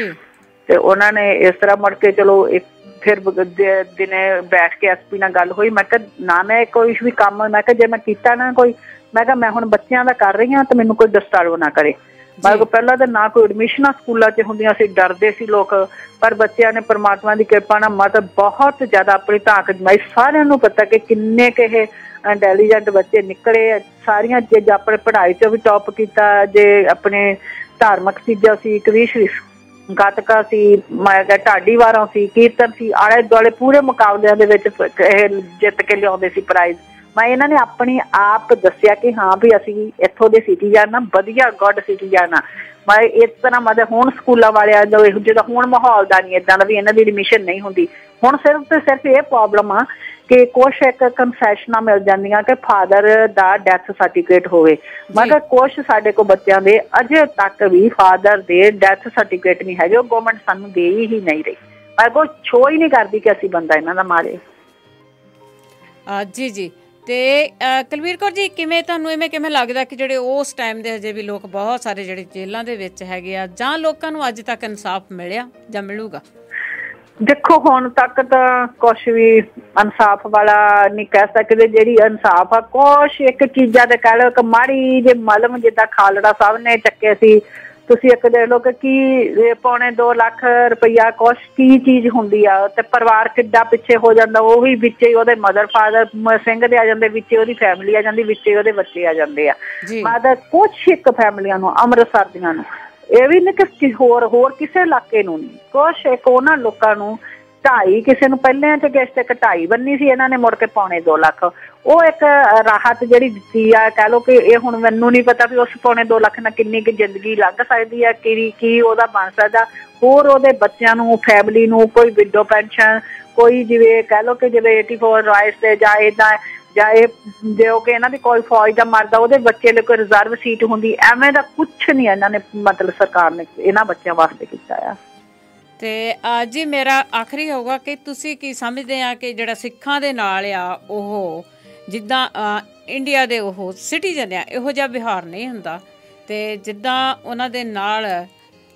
ਤੇ ਉਹਨਾਂ ਨੇ ਇਸ ਤਰ੍ਹਾਂ ਮੁੜ ਕੇ ਚਲੋ ਫਿਰ ਦਿਨੇ ਬੈਠ ਕੇ SP ਨਾਲ ਗੱਲ ਹੋਈ। ਮੈਂ ਕਿਹਾ ਨਾ ਮੈਂ ਕੋਈ ਵੀ ਕੰਮ, ਮੈਂ ਕਿਹਾ ਜੇ ਮੈਂ ਕੀਤਾ ਨਾ ਕੋਈ, ਮੈਂ ਕਿਹਾ ਮੈਂ ਹੁਣ ਬੱਚਿਆਂ ਦਾ ਕਰ ਰਹੀ ਹਾਂ ਤੇ ਮੈਨੂੰ ਕੋਈ ਡਿਸਟਰਬ ਨਾ ਕਰੇ। ਮੈਂ ਕਿਹਾ ਪਹਿਲਾਂ ਤਾਂ ਨਾ ਕੋਈ ਐਡਮਿਸ਼ਨਾਂ ਸਕੂਲਾਂ 'ਚ ਹੁੰਦੀਆਂ ਸੀ, ਡਰਦੇ ਸੀ ਲੋਕ, ਪਰ ਬੱਚਿਆਂ ਨੇ ਪਰਮਾਤਮਾ ਦੀ ਕਿਰਪਾ ਨਾਲ ਮਤਲਬ ਬਹੁਤ ਜ਼ਿਆਦਾ ਆਪਣੀ ਤਾਕਤ ਜਮਾਈ। ਸਾਰਿਆਂ ਨੂੰ ਪਤਾ ਕਿ ਕਿੰਨੇ ਕੁ ਇਹ ਇੰਟੈਲੀਜੈਂਟ ਬੱਚੇ ਨਿਕਲੇ। ਸਾਰੀਆਂ ਚੀਜ਼ਾਂ ਆਪਣੇ ਪੜ੍ਹਾਈ 'ਚ ਵੀ ਟੌਪ ਕੀਤਾ, ਜੇ ਆਪਣੇ ਧਾਰਮਿਕ ਚੀਜ਼ਾਂ ਸੀ, ਕਵਿਸ਼ ਗੱਤਕਾ ਸੀ, ਮੈਂ ਕਿਹਾ ਢਾਡੀ ਵਾਰਾਂ ਸੀ, ਕੀਰਤਨ ਸੀ, ਆਲੇ ਦੁਆਲੇ ਪੂਰੇ ਮੁਕਾਬਲਿਆਂ ਦੇ ਵਿੱਚ ਇਹ ਜਿੱਤ ਕੇ ਲਿਆਉਂਦੇ ਸੀ ਪ੍ਰਾਈਜ਼। ਮੈਂ ਇਹਨਾਂ ਨੇ ਆਪਣੀ ਆਪ ਦੱਸਿਆ ਕਿ ਹਾਂ ਵੀ ਅਸੀਂ ਇੱਥੋਂ ਦੇ ਸਿਟੀਜ਼ਨ ਆ, ਵਧੀਆ ਗੁੱਡ ਸਿਟੀਜ਼ਨ ਆ। ਮੈਂ ਇਸ ਤਰ੍ਹਾਂ ਮਤਲਬ ਹੁਣ ਸਕੂਲਾਂ ਵਾਲਿਆਂ ਦਾ ਇਹੋ ਜਿਹਾ ਹੁਣ ਮਾਹੌਲ ਦਾ ਨਹੀਂ ਇੱਦਾਂ ਦਾ ਵੀ ਇਹਨਾਂ ਦੀ ਐਡਮਿਸ਼ਨ ਨਹੀਂ ਹੁੰਦੀ। ਹੁਣ ਸਿਰਫ ਤੇ ਸਿਰਫ ਇਹ ਪ੍ਰੋਬਲਮ ਆ ਕਿ ਕੁਛ ਇੱਕ ਕੰਸੈਸ਼ਨਾਂ ਮਿਲ ਜਾਂਦੀਆਂ ਕਿ ਫਾਦਰ ਦਾ ਡੈਥ ਸਰਟੀਫਿਕੇਟ ਹੋਵੇ। ਮੈਂ ਕਿਹਾ ਕੁਛ ਸਾਡੇ ਕੋਲ ਬੱਚਿਆਂ ਦੇ ਅਜੇ ਤੱਕ ਵੀ ਫਾਦਰ ਦੇ ਡੈਥ ਸਰਟੀਫਿਕੇਟ ਨਹੀਂ ਹੈਗੇ, ਉਹ ਗਵਰਨਮੈਂਟ ਸਾਨੂੰ ਦੇ ਹੀ ਨਹੀਂ ਰਹੀ। ਮੈਂ ਕੋਈ ਸ਼ੋਅ ਹੀ ਨਹੀਂ ਕਰਦੀ ਕਿ ਅਸੀਂ ਬੰਦਾ ਇਹਨਾਂ ਦਾ ਮਾਰੇ। ਜੀ ਤੇ ਕੁਲਵੀਰ ਕੌਰ ਜੀ, ਤੁਹਾਨੂੰ ਕਿਵੇਂ ਲੱਗਦਾ ਕਿ ਜਿਹੜੇ ਉਸ ਟਾਈਮ ਦੇ ਹਜੇ ਵੀ ਲੋਕ ਬਹੁਤ ਸਾਰੇ ਜਿਹੜੇ ਜੇਲ੍ਹਾਂ ਦੇ ਵਿੱਚ ਹੈਗੇ ਆ, ਜਾਂ ਲੋਕਾਂ ਨੂੰ ਅੱਜ ਤੱਕ ਇਨਸਾਫ ਮਿਲਿਆ ਜਾਂ ਮਿਲੂਗਾ? ਦੇਖੋ ਹੁਣ ਤੱਕ ਤਾਂ ਕੁਛ ਵੀ ਇਨਸਾਫ ਵਾਲਾ ਨਹੀਂ ਕਹਿ ਸਕਦੇ। ਜਿਹੜੀ ਇਨਸਾਫ ਆ ਕੁਛ ਇੱਕ ਚੀਜ਼ਾਂ ਤੇ ਕਹਿ ਲਓ, ਇੱਕ ਮਾੜੀ ਜੇ ਮਲਮ ਜਿੱਦਾਂ ਖਾਲੜਾ ਸਾਹਿਬ ਨੇ ਚੱਕੇ ਸੀ, ਤੁਸੀਂ ਇੱਕ ਦੇਖ ਲਓ ਕਿ ਕੀ 2.25 ਲੱਖ ਰੁਪਈਆ ਕੁਛ ਕੀ ਚੀਜ਼ ਹੁੰਦੀ ਆ, ਤੇ ਪਰਿਵਾਰ ਕਿੱਡਾ ਪਿੱਛੇ ਹੋ ਜਾਂਦਾ। ਉਹ ਵੀ ਵਿੱਚ ਹੀ ਉਹਦੇ ਮਦਰ ਫਾਦਰ ਸਿੰਘ ਦੇ ਆ ਜਾਂਦੇ, ਵਿੱਚ ਉਹਦੀ ਫੈਮਿਲੀ ਆ ਜਾਂਦੀ, ਵਿੱਚ ਉਹਦੇ ਬੱਚੇ ਆ ਜਾਂਦੇ ਆ। ਮਤਲਬ ਕੁਛ ਇੱਕ ਫੈਮਲੀਆਂ ਨੂੰ, ਅੰਮ੍ਰਿਤਸਰ ਦੀਆਂ ਨੂੰ, ਇਹ ਵੀ ਨਹੀਂ ਕਿ ਹੋਰ ਕਿਸੇ ਇਲਾਕੇ ਨੂੰ ਨਹੀਂ, ਕੁਛ ਇੱਕ ਉਹਨਾਂ ਲੋਕਾਂ ਨੂੰ 2.5 ਕਿਸੇ ਨੂੰ ਪਹਿਲਿਆਂ ਚ ਕਿਸ਼ਤ ਇੱਕ 2.5 ਬੰਨੀ ਸੀ, ਇਹਨਾਂ ਨੇ ਮੁੜ ਕੇ 2.25 ਲੱਖ ਉਹ ਇੱਕ ਰਾਹਤ ਜਿਹੜੀ ਦਿੱਤੀ ਆ। ਕਹਿ ਲਓ ਕਿ ਇਹ ਹੁਣ ਮੈਨੂੰ ਨਹੀਂ ਪਤਾ ਵੀ ਉਸ 2.25 ਲੱਖ ਨਾਲ ਕਿੰਨੀ ਕੁ ਜ਼ਿੰਦਗੀ ਲੱਗ ਸਕਦੀ ਆ, ਕੀ ਉਹਦਾ ਬਣ ਸਕਦਾ। ਹੋਰ ਉਹਦੇ ਬੱਚਿਆਂ ਨੂੰ, ਫੈਮਿਲੀ ਨੂੰ ਕੋਈ ਵਿਡੋ ਪੈਨਸ਼ਨ, ਕੋਈ ਜਿਵੇਂ ਕਹਿ ਲਓ ਕਿ ਜਿਵੇਂ 84 ਰਾਈਟਸ ਤੇ ਜਾਂ ਇੱਦਾਂ ਜਾਂ ਇਹ ਜੋ ਕਿ ਇਹਨਾਂ ਦੀ ਕੋਈ ਫੌਜ ਦਾ ਮਰਦਾ ਉਹਦੇ ਬੱਚੇ ਲਈ ਕੋਈ ਰਿਜ਼ਰਵ ਸੀਟ ਹੁੰਦੀ, ਐਵੇਂ ਦਾ ਕੁਛ ਨਹੀਂ ਇਹਨਾਂ ਨੇ ਮਤਲਬ ਸਰਕਾਰ ਨੇ ਇਹਨਾਂ ਬੱਚਿਆਂ ਵਾਸਤੇ ਕੀਤਾ ਆ। ਤੇ ਜੀ ਮੇਰਾ ਆਖਰੀ ਹੋਊਗਾ ਕਿ ਤੁਸੀਂ ਕੀ ਸਮਝਦੇ ਆ ਕਿ ਜਿਹੜਾ ਸਿੱਖਾਂ ਦੇ ਨਾਲ ਆ, ਉਹ ਜਿੱਦਾਂ ਇੰਡੀਆ ਦੇ ਉਹ ਸਿਟੀਜ਼ਨ ਆ, ਇਹੋ ਜਿਹਾ ਵਿਹਾਰ ਨਹੀਂ ਹੁੰਦਾ, ਤੇ ਜਿੱਦਾਂ ਉਹਨਾਂ ਦੇ ਨਾਲ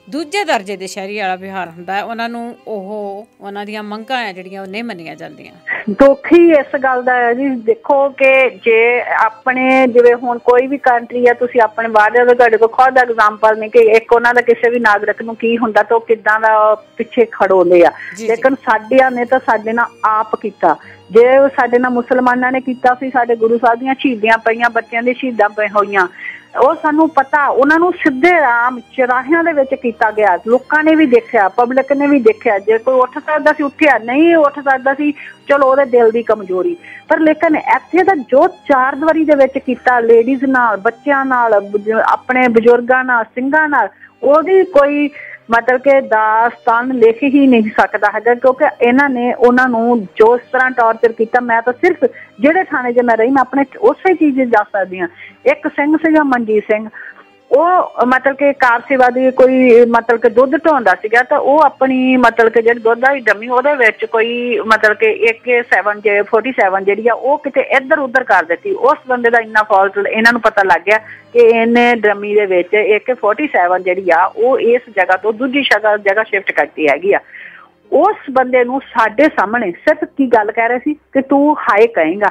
ਦੂਜੇ ਦਰਜੇ ਦੇ ਸ਼ਹਿਰੀ ਵਾਲਾ ਵਿਹਾਰ ਹੁੰਦਾ ਹੈ, ਉਹਨਾਂ ਨੂੰ ਉਹਨਾਂ ਦੀਆਂ ਮੰਗਾਂ ਆ ਜਿਹੜੀਆਂ ਉਹ ਨਹੀਂ ਮੰਨੀਆਂ ਜਾਂਦੀਆਂ। ਦੁੱਖ ਹੀ ਇਸ ਗੱਲ ਦਾ ਹੈ ਜੀ, ਦੇਖੋ ਕਿ ਜੇ ਆਪਣੇ ਜਿਵੇਂ ਹੁਣ ਕੋਈ ਵੀ ਕੰਟਰੀ ਆ, ਤੁਸੀਂ ਆਪਣੇ ਬਾਹਰ ਦੇ ਤੁਹਾਡੇ ਕੋਲ ਖੁਦ ਐਗਜ਼ਾਮਪਲ ਨੇ ਕਿ ਇੱਕ ਉਹਨਾਂ ਦਾ ਕਿਸੇ ਵੀ ਨਾਗਰਿਕ ਨੂੰ ਕੀ ਹੁੰਦਾ ਤਾਂ ਉਹ ਕਿੱਦਾਂ ਦਾ ਪਿੱਛੇ ਖੜੋਂਦੇ ਆ, ਲੇਕਿਨ ਸਾਡਿਆਂ ਨੇ ਤਾਂ ਸਾਡੇ ਨਾਲ ਆਪ ਕੀਤਾ। ਜੇ ਸਾਡੇ ਨਾਲ ਮੁਸਲਮਾਨਾਂ ਨੇ ਕੀਤਾ ਸੀ, ਸਾਡੇ ਗੁਰੂ ਸਾਹਿਬ ਦੀਆਂ ਸ਼ਹੀਦੀਆਂ ਪਈਆਂ, ਬੱਚਿਆਂ ਦੀਆਂ ਸ਼ਹੀਦਾਂ ਪਈਆਂ ਹੋਈਆਂ, ਉਹ ਸਾਨੂੰ ਪਤਾ, ਉਹਨਾਂ ਨੂੰ ਸਿੱਧੇ ਰਾਮ ਚੁਰਾਹਿਆਂ ਦੇ ਵਿੱਚ ਕੀਤਾ ਗਿਆ, ਲੋਕਾਂ ਨੇ ਵੀ ਦੇਖਿਆ, ਪਬਲਿਕ ਨੇ ਵੀ ਦੇਖਿਆ। ਜੇ ਕੋਈ ਉੱਠ ਸਕਦਾ ਸੀ ਉੱਠਿਆ, ਨਹੀਂ ਉੱਠ ਸਕਦਾ ਸੀ ਚਲੋ ਉਹਦੇ ਦਿਲ ਦੀ ਕਮਜ਼ੋਰੀ, ਪਰ ਲੇਕਿਨ ਇੱਥੇ ਤਾਂ ਜੋ ਚਾਰ ਦੀਵਾਰੀ ਦੇ ਵਿੱਚ ਕੀਤਾ, ਲੇਡੀਜ਼ ਨਾਲ, ਬੱਚਿਆਂ ਨਾਲ, ਆਪਣੇ ਬਜ਼ੁਰਗਾਂ ਨਾਲ, ਸਿੰਘਾਂ ਨਾਲ, ਉਹਦੀ ਕੋਈ ਮਤਲਬ ਕਿ ਦਾਸਤਾਨ ਲਿਖ ਹੀ ਨਹੀਂ ਸਕਦਾ ਹੈਗਾ, ਕਿਉਂਕਿ ਇਹਨਾਂ ਨੇ ਉਹਨਾਂ ਨੂੰ ਜੋ ਇਸ ਤਰ੍ਹਾਂ ਟੌਰਚਰ ਕੀਤਾ। ਮੈਂ ਤਾਂ ਸਿਰਫ ਜਿਹੜੇ ਥਾਣੇ 'ਚ ਮੈਂ ਰਹੀ, ਮੈਂ ਆਪਣੇ ਉਸੇ ਚੀਜ਼ ਜਾ ਸਕਦੀ ਹਾਂ। ਇੱਕ ਸਿੰਘ ਸੀਗਾ ਮਨਜੀਤ ਸਿੰਘ, ਉਹ ਮਤਲਬ ਕਿ ਕਾਰ ਸੇਵਾ ਦੀ ਕੋਈ ਮਤਲਬ ਕਿ ਦੁੱਧ ਢੋਂਦਾ ਸੀਗਾ, ਤਾਂ ਉਹ ਆਪਣੀ ਮਤਲਬ ਕਿ ਜਿਹੜੀ ਦੁੱਧ ਵਾਲੀ ਡੰਮੀ ਉਹਦੇ ਵਿੱਚ ਕੋਈ ਮਤਲਬ ਕਿ AK-47 ਜਿਹੜੀ ਆ ਉਹ ਕਿਤੇ ਇੱਧਰ ਉੱਧਰ ਕਰ ਦਿੱਤੀ। ਉਸ ਬੰਦੇ ਦਾ ਇੰਨਾ ਫਾਲਟ ਇਹਨਾਂ ਨੂੰ ਪਤਾ ਲੱਗ ਗਿਆ ਕਿ ਇਹਨੇ ਡੰਮੀ ਦੇ ਵਿੱਚ AK-47 ਜਿਹੜੀ ਆ ਉਹ ਇਸ ਜਗ੍ਹਾ ਤੋਂ ਦੂਜੀ ਜਗ੍ਹਾ ਸ਼ਿਫਟ ਕਰਤੀ ਹੈਗੀ ਆ। ਉਸ ਬੰਦੇ ਨੂੰ ਸਾਡੇ ਸਾਹਮਣੇ ਸਿਰਫ ਕੀ ਗੱਲ ਕਹਿ ਰਹੇ ਸੀ ਕਿ ਤੂੰ ਹਾਏ ਕਹੇਂਗਾ,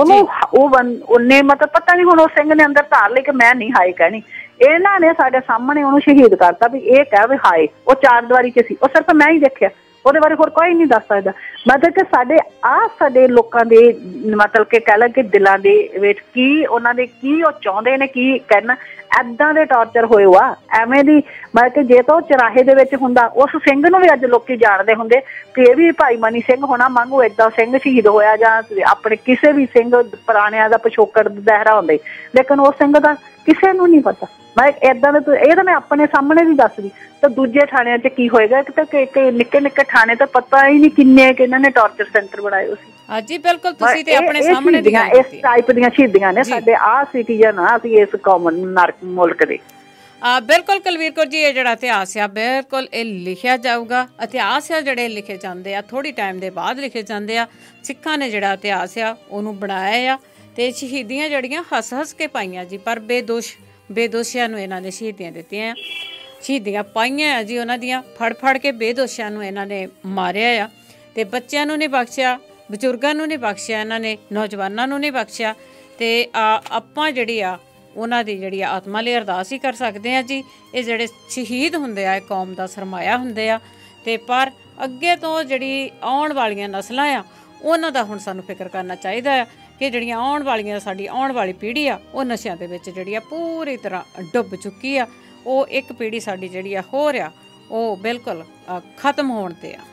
ਉਹਨੇ ਮਤਲਬ ਪਤਾ ਨਹੀਂ ਹੁਣ ਉਸ ਸਿੰਘ ਨੇ ਅੰਦਰ ਧਾਰ ਲਈ ਕਿ ਮੈਂ ਨਹੀਂ ਹਾਏ ਕਹਿਣੀ। ਇਹਨਾਂ ਨੇ ਸਾਡੇ ਸਾਹਮਣੇ ਉਹਨੂੰ ਸ਼ਹੀਦ ਕਰਤਾ ਵੀ ਇਹ ਕਹਿ ਵੀ ਹਾਏ। ਉਹ ਚਾਰ ਦੀਵਾਰੀ 'ਚ ਸੀ, ਉਹ ਸਿਰਫ ਮੈਂ ਹੀ ਦੇਖਿਆ, ਉਹਦੇ ਬਾਰੇ ਹੋਰ ਕੋਈ ਨਹੀਂ ਦੱਸ ਸਕਦਾ। ਮਤਲਬ ਕਿ ਸਾਡੇ ਲੋਕਾਂ ਦੇ ਮਤਲਬ ਕਿ ਕਹਿ ਲਾ ਕਿ ਦਿਲਾਂ ਦੇ ਵਿੱਚ ਕੀ ਉਹਨਾਂ ਦੇ ਕੀ ਉਹ ਚਾਹੁੰਦੇ ਨੇ ਕੀ ਕਹਿਣਾ, ਏਦਾਂ ਦੇ ਟੌਰਚਰ ਹੋਏ ਆ ਐਵੇਂ ਦੀ। ਮਤਲਬ ਕਿ ਜੇ ਤਾਂ ਉਹ ਚੁਰਾਹੇ ਦੇ ਵਿੱਚ ਹੁੰਦਾ, ਉਸ ਸਿੰਘ ਨੂੰ ਵੀ ਅੱਜ ਲੋਕੀ ਜਾਣਦੇ ਹੁੰਦੇ ਕਿ ਇਹ ਵੀ ਭਾਈ ਮਨੀ ਸਿੰਘ ਹੋਣਾ ਵਾਂਗੂ ਏਦਾਂ ਸਿੰਘ ਸ਼ਹੀਦ ਹੋਇਆ, ਜਾਂ ਆਪਣੇ ਕਿਸੇ ਵੀ ਸਿੰਘ ਪੁਰਾਣਿਆਂ ਦਾ ਪਿਛੋਕੜ ਦਾਇਰਾ ਹੁੰਦੇ, ਲੇਕਿਨ ਉਸ ਸਿੰਘ ਦਾ ਕਿਸੇ ਨੂੰ ਨਹੀਂ ਪਤਾ। ਮੈਂ ਏਦਾਂ ਦੇ ਇਹ ਤਾਂ ਮੈਂ ਆਪਣੇ ਸਾਹਮਣੇ ਵੀ ਦੱਸਦੀ, ਤਾਂ ਦੂਜੇ ਥਾਣਿਆਂ 'ਚ ਕੀ ਹੋਏਗਾ ਕਿ ਨਿੱਕੇ ਨਿੱਕੇ ਥਾਣੇ ਤਾਂ ਪਤਾ ਹੀ ਨਹੀਂ ਕਿੰਨੇ ਇਹਨਾਂ ਨੇ ਟੌਰਚਰ ਸੈਂਟਰ ਬਣਾਏ ਹੋਏ ਸੀ। ਹਾਂਜੀ ਬਿਲਕੁਲ, ਤੁਸੀਂ ਤੇ ਆਪਣੇ ਸਾਹਮਣੇ ਇਸ ਟਾਈਪ ਦੀਆਂ ਸ਼ਹੀਦੀਆਂ ਨੇ ਸਾਡੇ ਆਹ ਸਿਟੀਜ਼ਨ ਆ, ਅਸੀਂ ਇਸ ਕੌਮਨ ਮੁਲਕ ਦੇ। ਬਿਲਕੁਲ ਕੁਲਵੀਰ ਕੌਰ ਜੀ, ਇਹ ਜਿਹੜਾ ਇਤਿਹਾਸ ਆ ਬਿਲਕੁਲ ਇਹ ਲਿਖਿਆ ਜਾਊਗਾ। ਇਤਿਹਾਸ ਆ ਜਿਹੜੇ ਲਿਖੇ ਜਾਂਦੇ ਆ ਥੋੜ੍ਹੀ ਟਾਈਮ ਦੇ ਬਾਅਦ ਲਿਖੇ ਜਾਂਦੇ ਆ। ਸਿੱਖਾਂ ਨੇ ਜਿਹੜਾ ਇਤਿਹਾਸ ਆ ਉਹਨੂੰ ਬਣਾਇਆ ਆ, ਤੇ ਸ਼ਹੀਦੀਆਂ ਜਿਹੜੀਆਂ ਹੱਸ ਕੇ ਪਾਈਆਂ ਜੀ, ਪਰ ਬੇਦੋਸ਼ੀਆਂ ਨੂੰ ਇਹਨਾਂ ਨੇ ਸ਼ਹੀਦੀਆਂ ਦਿੱਤੀਆਂ, ਸ਼ਹੀਦੀਆਂ ਪਾਈਆਂ ਆ ਜੀ, ਉਹਨਾਂ ਦੀਆਂ ਫੜ ਕੇ ਬੇਦੋਸ਼ੀਆਂ ਨੂੰ ਇਹਨਾਂ ਨੇ ਮਾਰਿਆ ਆ। ਤੇ ਬੱਚਿਆਂ ਨੂੰ ਨਹੀਂ ਬਖਸ਼ਿਆ, ਬਜ਼ੁਰਗਾਂ ਨੂੰ ਨਹੀਂ ਬਖਸ਼ਿਆ, ਇਹਨਾਂ ਨੇ ਨੌਜਵਾਨਾਂ ਨੂੰ ਨਹੀਂ ਬਖਸ਼ਿਆ। ਤੇ ਆਪਾਂ ਜਿਹੜੀ ਆ ਉਹਨਾਂ ਦੀ ਜਿਹੜੀ ਆਤਮਾ ਲਈ ਅਰਦਾਸ ਹੀ ਕਰ ਸਕਦੇ ਹਾਂ ਜੀ। ਇਹ ਜਿਹੜੇ ਸ਼ਹੀਦ ਹੁੰਦੇ ਆ ਇਹ ਕੌਮ ਦਾ ਸਰਮਾਇਆ ਹੁੰਦੇ ਆ, ਤੇ ਪਰ ਅੱਗੇ ਤੋਂ ਜਿਹੜੀ ਆਉਣ ਵਾਲੀਆਂ ਨਸਲਾਂ ਆ ਉਹਨਾਂ ਦਾ ਹੁਣ ਸਾਨੂੰ ਫਿਕਰ ਕਰਨਾ ਚਾਹੀਦਾ ਆ ਕਿ ਜਿਹੜੀਆਂ ਸਾਡੀ ਆਉਣ ਵਾਲੀ ਪੀੜ੍ਹੀ ਆ ਉਹ ਨਸ਼ਿਆਂ ਦੇ ਵਿੱਚ ਜਿਹੜੀ ਆ ਪੂਰੀ ਤਰ੍ਹਾਂ ਡੁੱਬ ਚੁੱਕੀ ਆ। ਉਹ ਇੱਕ ਪੀੜ੍ਹੀ ਸਾਡੀ ਜਿਹੜੀ ਆ ਹੋ ਰਿਹਾ ਉਹ ਬਿਲਕੁਲ ਖਤਮ ਹੋਣ ਤੇ ਆ।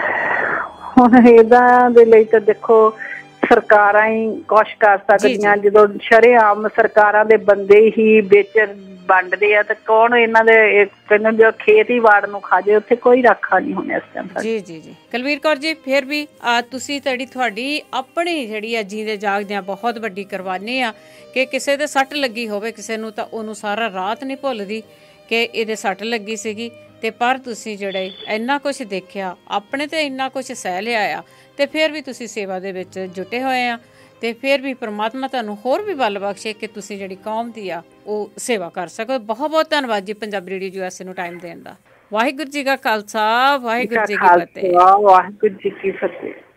ਹੁਣ ਇਹਦਾ ਦੇ ਲਈ ਤਾਂ ਦੇਖੋ ਸਰਕਾਰਾਂ ਹੀ ਕੁਛ ਕਰ ਸਕਦੀਆਂ, ਜਦੋਂ ਸ਼ਰੇਆਮ ਸਰਕਾਰਾਂ ਦੇ ਬੰਦੇ ਹੀ ਵਿੱਚ ਵੰਡਦੇ ਆ ਤਾਂ ਕੌਣ ਇਹਨਾਂ ਦੇ ਕਹਿੰਦੇ ਖੇਤ ਹੀ ਵਾੜ ਨੂੰ ਖਾ ਜੇ, ਉੱਥੇ ਕੋਈ ਰਾਖਾ ਨਹੀਂ ਹੋਣਾ ਇਸ ਟਾਈਮ। ਜੀ ਕੁਲਵੀਰ ਕੌਰ ਜੀ, ਫਿਰ ਵੀ ਤੁਸੀਂ ਤੁਹਾਡੀ ਆਪਣੀ ਜਿਹੜੀ ਆ ਜੀਂਦੇ ਜਾਗਦਿਆਂ ਬਹੁਤ ਵੱਡੀ ਕੁਰਬਾਨੀ ਆ ਕਿ ਕਿਸੇ ਦੇ ਸੱਟ ਲੱਗੀ ਹੋਵੇ ਕਿਸੇ ਨੂੰ ਤਾਂ ਉਹਨੂੰ ਸਾਰਾ ਰਾਤ ਨਹੀਂ ਭੁੱਲਦੀ ਕਿ ਇਹਦੇ ਸੱਟ ਲੱਗੀ ਸੀਗੀ। ਤੇ ਪਰ ਤੁਸੀਂ ਜਿਹੜੇ ਇੰਨਾ ਕੁਛ ਦੇਖਿਆ, ਆਪਣੇ ਤੇ ਇੰਨਾ ਕੁਛ ਸਹਿ ਲਿਆ ਆ, ਤੇ ਫਿਰ ਵੀ ਤੁਸੀਂ ਸੇਵਾ ਦੇ ਵਿੱਚ ਜੁਟੇ ਹੋਏ ਆ, ਤੇ ਫਿਰ ਵੀ ਪ੍ਰਮਾਤਮਾ ਤੁਹਾਨੂੰ ਹੋਰ ਵੀ ਬਲ ਬਖਸ਼ੇ ਕਿ ਤੁਸੀਂ ਜਿਹੜੀ ਕੌਮ ਦੀ ਆ ਉਹ ਸੇਵਾ ਕਰ ਸਕੋ। ਬਹੁਤ ਬਹੁਤ ਧੰਨਵਾਦ ਜੀ ਪੰਜਾਬੀ ਰੇਡੀਓ USA ਨੂੰ ਟਾਈਮ ਦੇਣ ਦਾ। ਵਾਹਿਗੁਰੂ ਜੀ ਕਾ ਖਾਲਸਾ, ਵਾਹਿਗੁਰੂ ਜੀ ਕੀ ਫਤਿਹ। ਵਾਹਿਗੁਰੂ ਜੀ ਕੀ ਫਤਿਹ।